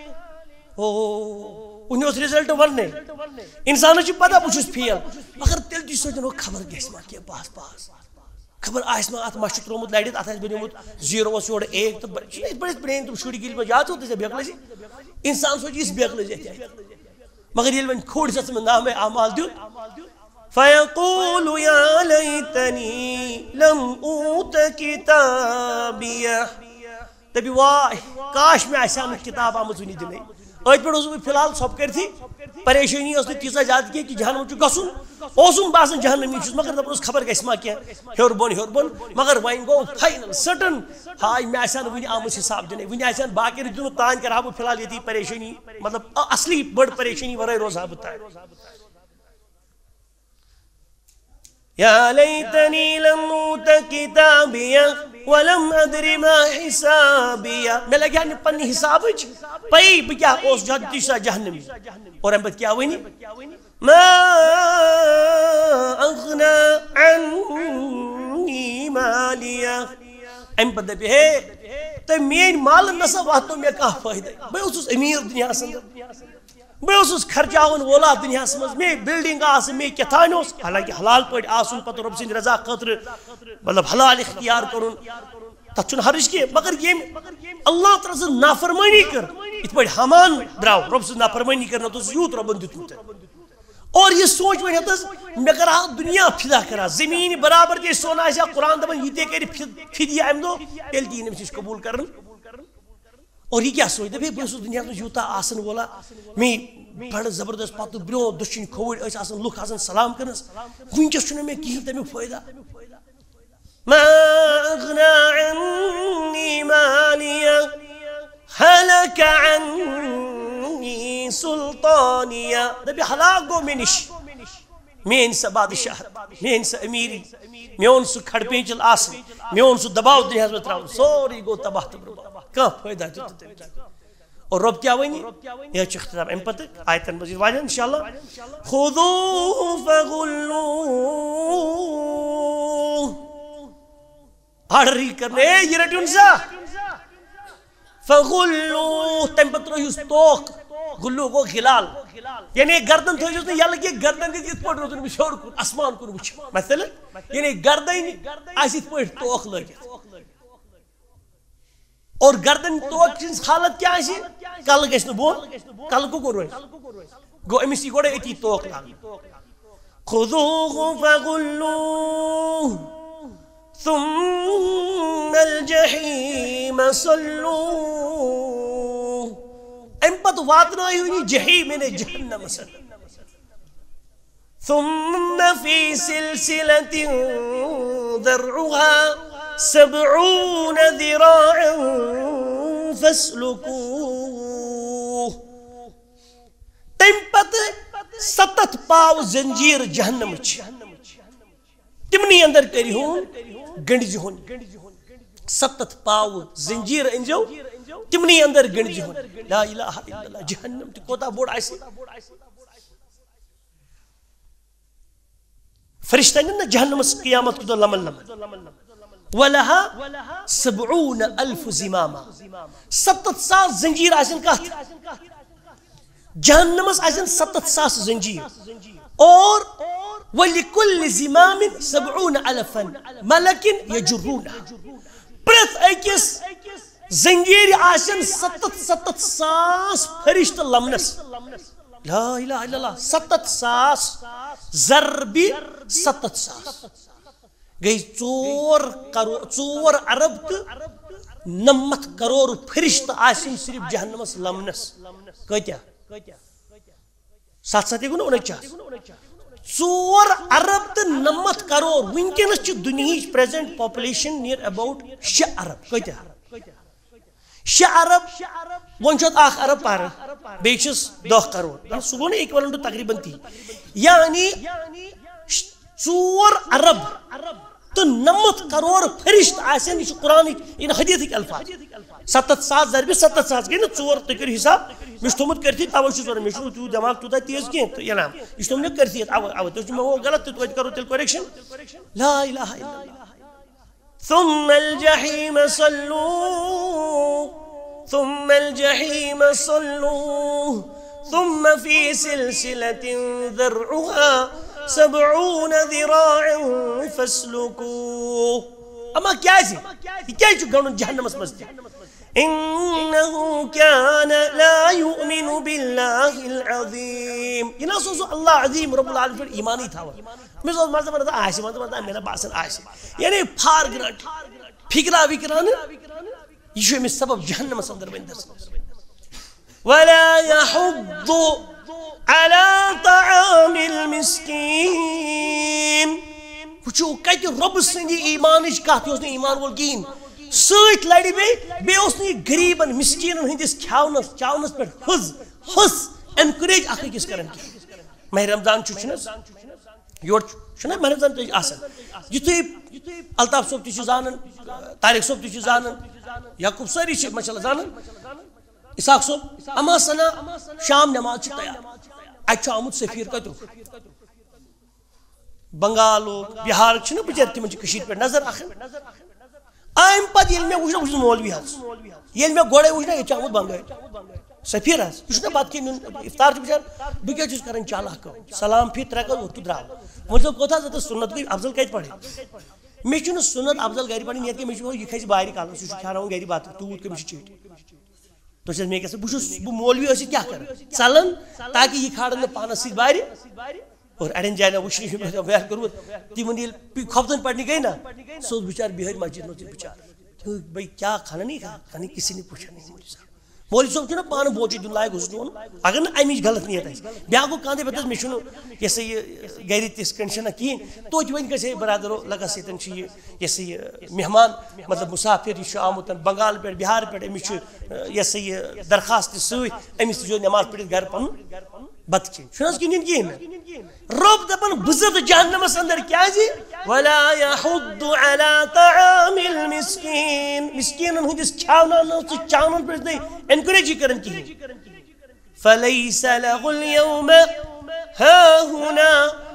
انہیں اس رزلٹ ورنے انسانوں چھ پتہ بچھس فیل مگر تیل دی سوچن وہ خبر گیس ما کیا پاس پاس خبر آئیس ما آت ماشت ترومت لائڈیت آتا ہے بنیمت زیرو و سوڑ ایک تو بڑے برین تو شوڑی گیل میں یاد ہوتے سے بیقل سی انسان سوچ اس بیقل جیتے ہیں مگر یہ من کھوڑ ساتھ میں نام اعمال دیو فَيَقُولُ يَا لَيْتَنِي لَمْ أُوتَ كِتَابِيَهْ تبھی واہ کاش میں آسان کتاب آمد ونی دنے آج پر حضور فی الحال سب کر تھی پریشانی اس نے تیسا جات کی کہ جہنم چو گسن اوسن باسن جہنمی چوز مگر دب اس خبر گیس ما کیا ہیور بون مگر وائن گو فائنل سٹن ہائی میں آسان ونی آمد حساب دنے ونی آسان باقی رجنو تان کر فی الحال یہ تھی پریشانی مطلب اصلی بڑ پریشانی ورائے روزہ بتائے يا ليتني لم أوت كتابيه ولم أدر ما حسابيه میں لگیا نہیں پنی حساب پئی بکیا اس جہتی سا جہنمی اور ہم بات کیا ہوئی نہیں ما اغنا عني ماليه ام بات دبی ہے تو مین مال نسا واتو میں کہا فائدہ میں اس امیر دنیا سندر بہ خرچاون وولا دنیا مز مے بلڈنگ آس مے کتان حالانکہ حلال پہ آسن پتہ رب سند رضا خاطر مطلب حلال اختیار کرن تک حرج کی مگر یہ اللہ تعالی سن نافرمانی کر ات پہ حمان دراو رب سن نافرمانی کرنا تو یوت ربن دتمت اور یہ سوچ ون مے کرا دنیا فدا کرا زمین برابر تی سونا آسیا قرآن دپان یہ کر فدیہ امہ دہ تیل دین امس قبول کرن اور یہ کیا سوچ دے بہ دنیا میں یوتا آسن وولا میں بڑا زبردست پتہ برو دشن کھوڑ آسن لوک آسن سلام کرنس ونکس چھُنہٕ مےٚ کہین تمیُک فٲیدہ ما اغنا عني ماليه هلك عني سلطانيه دبی ہلاک گو مے نش مین سا بادشاہ مین سا امیری میون سہ کھڑ پینچل آسن میون سہ دباؤ دنیا میں تراؤن سوری گو تباہ تو برباد کہاں فائدہ دیتا اور رب کیا ونی یہ چھ اختتام ام پتہ آیتن مزید واجن انشاءاللہ خذوه فغلوه آرڈر کرنے یہ رٹون سا فغلوه تم پتہ رویس توق گلو کو خلال یعنی گردن تھوجس نے یل کہ گردن کے ات پٹ روزن مشور اسمان کو وچ مثلا یعنی گردن اسیت پٹ توق لگت اور گردن توق کی حالت کیا ہے کل گیس نہ بون کل کو روز گو امس یہ گوڑے اتی توق لاگ خذوه فغلوه ثم الجحیم صلوه ام پت واتنائی ہوئی جحیم نے جہنم سن ثم في سلسلة ذرعها 70 ذراعا فاسلكوه تم پت 7 پاو زنجیر جہنم تمنی اندر کری ہون گنڈ ہون 7 پاو زنجیر انجو تمنی اندر گنڈ ہون لا الہ الا اللہ جہنم تو کوتا بوڑ آئیسی فرشتہ نے جہنم قیامت کو لمن لمن وَلَهَا 70,000 زِمَامًا 7,000 زنجیر آسن کہت جہنمس آسن 7,000 زنجیر اور وَلِكُلِّ زِمَامٍ 70 ألفاً مَلَكٍ يَجُرُّونَهَا پرٛٮ۪تھ أکِس زنجیٖرِ آسن 77 ساس فرشتہٕ لمنس لا اله الا اللہ 77 ساس ضربِ 77 ساس گئی 4 ارب تہٕ 90 کروڑ فرشتہٕ آسن صرف جہنمس لمنس کۭتیاہ 7 گوٚو نا 49 4 ارب تہٕ 90 کروڑ ونکیٚنس چھِ دُنیہٕچ پریزنٹ پاپولیشن نیر اباؤٹ 6 ارب کۭتیاہ 6 ارب ون چھُ 1 ارب پارٕ بیٚیہِ چھِس 10 کروڑ سُہ گوٚو نا ایکویلنٹ ٹو تقریباً تی یعنی 4 ارب تو 90 کروڑ فرشتہٕ آسن یہِ چھُ قرآنٕچ یہِ حدیٖثٕکۍ الفاظ 77 ساس ضربِ 77 ساس گٔے نا 4 تُہۍ کٔرِو حساب مےٚ چھُ تھوٚمُت کٔرتھٕے تَوَے چھُس وَنان مےٚ چھُنہٕ تیوٗت دٮ۪ماغ تیوٗتاہ تیز کینٛہہ تہٕ انعام یہِ چھُ تھوٚمُت مےٚ کٔرتھٕے اَوَے تُہۍ چھُو مےٚ ہوو غلط تہٕ توتہِ کَرو تیٚلہِ کوریکشن لا اله الا اللہ ثم الجحیم صلوه ثم الجحیم صلوه ثم في سلسلة ذرعها 70 ذراعا فاسلكوه اما کیازِ یہِ کیازِ چھُ گنٛڈُن جہنمس منٛز تہِ إنه كان لا يؤمن بالله العظيم یہ نا سو اللہ عظیم رب العالمین پہ ایمانی تھاون میں سو مزہ مزہ آسہِ مزہ میرا باسان آسہِ یعنی فار گرانٹ فکرا وکران یہ چھُ أمِس سبب جہنمس اندر بندس ولا يحض على طعام المسكين وچھو کتہِ رب سٕنٛدِ ایمانٕچ کتھ یہِ اوس نہٕ ایمان وول کِہیٖنۍ سۭتۍ لڑِ بیٚیہِ اوس نہٕ یہِ غریٖبن مسکیٖنن ہٕنٛدِس کھیاونس چاونس پٮ۪ٹھ حص انکریج اکھ أکِس کران کِہیٖنۍ ماہ رمضان چھُنہ یور چھُنہ ماہ رمضان تہِ آسان یُتھُے الطاف صٲب تہِ چھُ زانان طارق صٲب تہِ چھُ زانان یعقوب سٲری چھِ ماشاء اللہ زانان اسحاق صٲب اما سنا شام نماز چھِ تیار اتہِ چھُ آمُت سفیر کتیُک بنگالُک بِہارُک چھِنہ بِچٲرۍ تِمن چھِ کٔشیٖرِ پٮ۪ٹھ نظر اکھن آم پتہٕ ییٚلہِ مےٚ وٕچھ نا بہٕ چھُس مولوی حظ ییٚلہِ مےٚ گۄڈے وٕچھ نا ییٚتہِ چھُ آمُت بنگٲلۍ سفیر حظ یہِ چھُنہ بتہٕ کھیٚنۍ نیُن افطار چھُ بِچار بہٕ کیٛاہ چھُس کران چالاک کٲم سلام پھی 3 کَتھ ووٚتھ تہٕ درٛاو وۄنۍ دوٚپ کوٚت حظ اتھ سُنت گٔے افضل کتہِ پرٕنۍ مےٚ چھُنہٕ سُنت افضل گرِ پرٕنۍ ییٚتہِ مےٚ چھُ یہِ کھسہِ بارِ کالس یہِ چھُ کھیٛاناوُن گرِ بتہٕ تیوٗت کٔمِس چھِ چیٖٹۍ تُہۍ چھِو مےٚ گژھان بہٕ چھُس بہٕ مولوی ٲسِتھ کیٛاہ کران ژلان تاکہِ یہِ کھالن نہٕ پانس سۭتۍ بارِ اور اڑین جاین وٕچھنہِ چھُ مےٚ ویل کوٚرمُت تِمن ییٚلہِ کھۄفتن پرنہِ گٔے نا سُہ اوس بِچار بِہٲرۍ مسجد منٛز تہِ بِچار بھائی کیا کھانا نہیں کھانا کھانا کسی نے پوچھا نہیں مولوی صاحب مولوی صاحب چھُنہ پانہٕ بوچہِ دیُن لایق اوسُس نہٕ اگر نہٕ امِچ غلط نیت آسہِ بیٛاکھ گوٚو کانٛہہ دپہِ مےٚ چھُنہٕ یہِ سا یہِ گرِ تِژھ کنڈِشنا کِہیٖنۍ توتہِ وۄنۍ گژھِ ہے برادرو لگس ییٚتٮ۪ن چھُ یہِ سا یہِ مہمان مطلب مُسافِر یہِ چھُ آمُت بنگال پٮ۪ٹھ بِہار پٮ۪ٹھ أمِس چھُ یہِ سا یہِ درخاست تہِ سۭتۍ أمِس تہِ چھُ نٮ۪ماز پٔرِتھ گرٕ پنُن بتہٕ کھیٚنۍ چھُنہٕ حظ کِہیٖنۍ کِہیٖنۍ نہٕ رۄب دپان بہٕ زٕتہٕ جہنمس اندر کیازِ ولا يحض على طعام المسكين مسکیٖنن ہٕنٛدِس کھیاوناونس تہٕ چاونن پٮ۪ٹھ نہٕ انکریجی کران کِہیٖنۍ فليس له اليوم هاهنا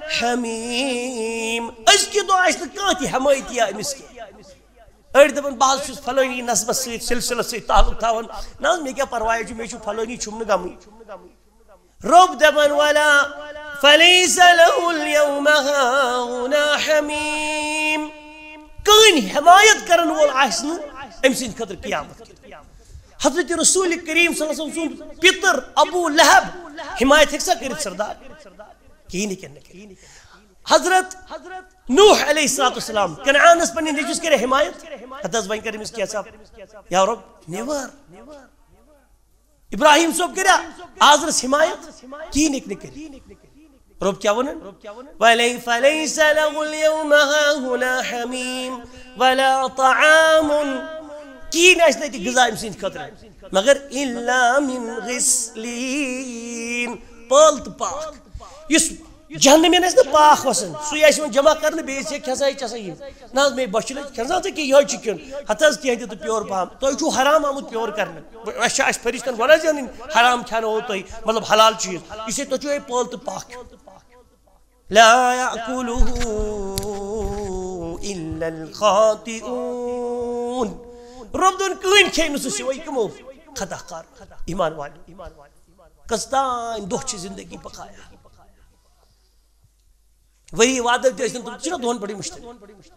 حميم أزکہِ دۄہ آسہِ نہٕ کانٛہہ تہِ حمٲیتِیا أمِس کینٛہہ أڑۍ دپان بہٕ حظ چھُس فلٲنی نسبس سۭتۍ سلسلس سۭتۍ تعلق تھاوان نہ حظ مےٚ کیٛاہ پرواے چھُ مےٚ چھُ فلٲنی چھُم نہٕ غمٕے رب دپان ولا فليس له اليوم هاهنا حميم کٕہٕنۍ حمایت کرن وول آسہِ نہٕ أمۍ سٕنٛدِ خٲطرٕ قیامت حضرت رسول کریم صلی اللہ علیہ وسلم سُنٛد پِتر ابو لہب حمایت ہیٚکہِ سا کٔرِتھ سردار کِہیٖنۍ نہٕ کینٛہہ حضرت نوح علیہ الصلوۃ والسلام کنعانس پننہِ نیٚچوِس کَرے حمایت ہتہٕ حظ وۄنۍ کر أمِس کینٛژھا یا رب نیور ابراہیم صٲب کٔریا آزرس حمایت کِہیٖنۍ ہیٚکہِ نہٕ کٔرِتھ رب کیا ونن فليس له اليوم هاهنا حميم ولا طعام کِہیٖنۍ آسہِ نہٕ اَتہِ غذا أمۍ سٕنٛدِ خٲطرٕ مگر الا من غسلین پٲل تہٕ پاک یُس جہنمین آسہِ نہ پاک وسان سُے آسہِ یِوان جمع کرنہٕ بیٚیہِ ژےٚ کھٮ۪سا یہِ ژےٚ یہِ نہ حظ مےٚ بۄچھِ لٔج کھٮ۪ژان ژٕ کینٛہہ یِہوے چھُ کھیوٚن ہتہٕ حظ کینٛہہ دِتہٕ پیور پہم تۄہہِ چھُو حرام آمُت پیور کرنہٕ اَسہِ چھِ اَسہِ فرشتن گۄڈٕ حظ اَنٕنۍ حرام کھٮ۪نوو تۄہہِ مطلب حلال چیٖز یہِ چھِ تۄہہِ چھُو یہِ پٲل تہٕ پاک کھیوٚن لا يأكله إلا الخاطئون رب دون کٕہٕنۍ کھیٚیہِ نہٕ سُہ سِوَے کٕمو خطا کار ایمان والٮ۪و کٔژ تانۍ دۄہ چھِ زندگی پکایا وری وعدہ تم دہن بڑی مشتل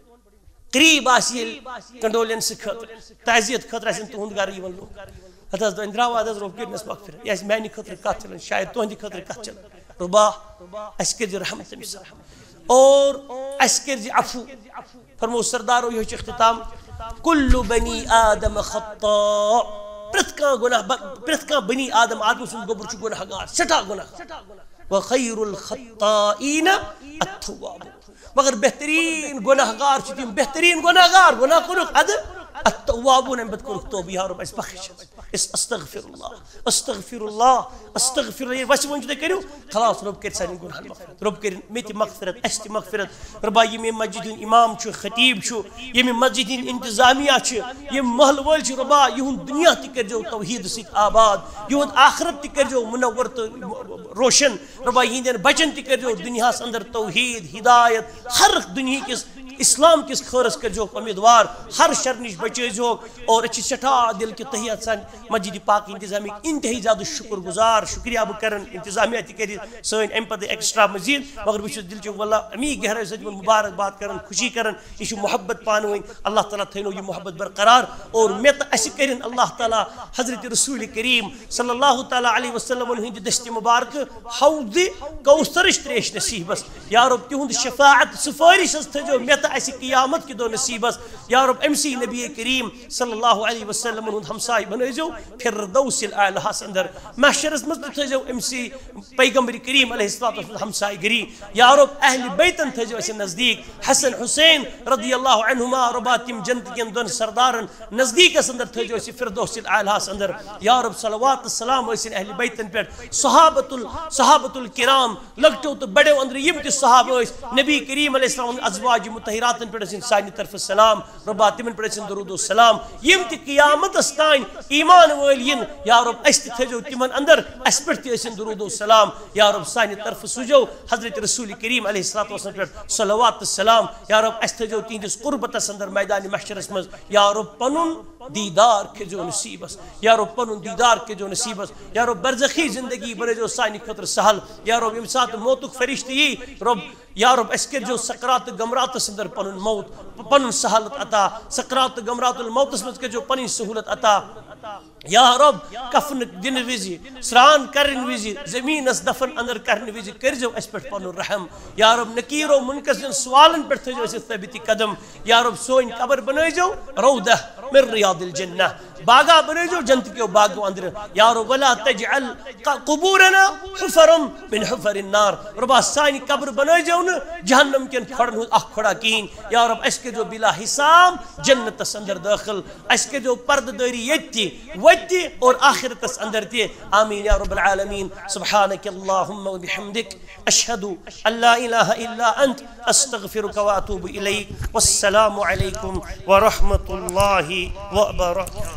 قریب آسی کنڈولینس خطر تعزیت خطر آسن تہند گھر یون لوگ ات حض درا حض رب کرنس مغفرت یہ میانہ خطر کت چلان شاید تہندِ خطر کت چلان ربا اس کر رحمت تمس اور اس کر عفو فرمو سردارو یہ اختتام کل بنی آدم خطاء پرت کان بنی آدم آدم سن گوبر چھ گناہ گار سٹھا گناہ وخیر الخطائین التواب مگر بہترین گناہ گار چھ تم بہترین گناہ گار گناہ کرک اد التوابون ان بدکرک توبہ یا رب اس بخش استغفر اللہ استغفر اللہ استغفر اللہ وس ون کرو خلاص رب کر سان گناہ مغفرت رب کر مت مغفرت است مغفرت ربا یم مسجد امام چھ خطیب چھ یم مسجد انتظامیہ چھ یم محل ول چھ ربا یہن دنیا تہ کر جو توحید سیت آباد یہن آخرت تہ کر جو منور روشن ربا یہندین بچن تہ کر جو دنیا اندر توحید ہدایت ہر دنیا کس اسلام کس خورس کر جو امیدوار ہر شر نش بچے جو اور اچھی سٹھا دل کے تحیات سان مسجد پاک انتظامی انتہائی زیادہ شکر گزار شکریہ بہ کرن انتظامیہ تہ کر سن ام پتہ ایکسٹرا مزید مگر بہ دل چ واللہ امی گہرائی سۭتۍ مبارک باد کرن خوشی کرن یہ محبت پانہ ؤنۍ اللہ تعالیٰ تھینو یہ محبت برقرار اور مے تہ اسہ کرن اللہ تعالیٰ حضرت رسول کریم صلی اللہ تعالیٰ علیہ وسلم ہند دست مبارک حوض کوثرش تریش نصیبس یا رب تہند شفاعت سفارش تھجو مے اس قیامت کی دو نصیبس یا رب امسی نبی کریم صلی اللہ علیہ وسلم ہند ہمسائے بنائیو فردوس الاعلی اندر محشرس مز تھجو امسی پیغمبر کریم علیہ الصلوۃ ہمسائے گری یا رب اہل بیتن تھجو اس نزدیک حسن حسین رضی اللہ عنہما ربا تم جنت کین دون سردارن نزدیک اس اندر تھجو اس فردوس الاعلی اندر یا رب صلوات السلام اس اہل بیتن پر صحابۃ الکرام لگٹو تو بڑے اندر یم تے صحابہ نبی کریم علیہ السلام ازواج مطہراتن پر سانی طرف السلام ربا تمن پر درود السلام یم تی قیامت استان ایمان ولین یا رب است تھجو تمن اندر اس پر تی درود السلام یا رب سانی طرف سجو حضرت رسول کریم علیہ الصلوۃ والسلام پر صلوات السلام یا رب است تھجو تیندس قربت اندر میدان محشرس مز یا رب پنن دیدار کے جو نصیبس یا رب پنن دیدار کے جو نصیبس یا رب برزخی زندگی بنے جو سانی خطر سہل یا رب یم سات موتک فرشتی رب یا رب اس کے جو سکرات گمرات اندر پنن موت پنن سہولت عطا سکرات گمرات الموت اس کے جو پنن سہولت عطا یا رب کفن دن وزی سران کرن وزی زمین اس دفن اندر کرن وزی کرجو اس پر پنن رحم یا رب نکیر و منکسن سوالن پر تھجو اس ثابتی قدم یا رب سوین قبر بنائیجو روضہ من ریاض الجنہ باغا بنائیجو جنت کے باغو اندر یا رب ولا تجعل قبورنا حفرا من حفر النار ربا سانی قبر بنائیجو جہنم کے کھڑن اخ کھڑا کین یا رب اس کے جو بلا حساب جنت اندر داخل اس کے جو پردداری یتی وتی اور آخرت اندر تی آمین یا رب العالمین سبحانک اللہم و بحمدک اشہد ان لا الہ الا انت استغفرک و اتوب الیک والسلام علیکم ورحمۃ اللہ وبرکاتہ.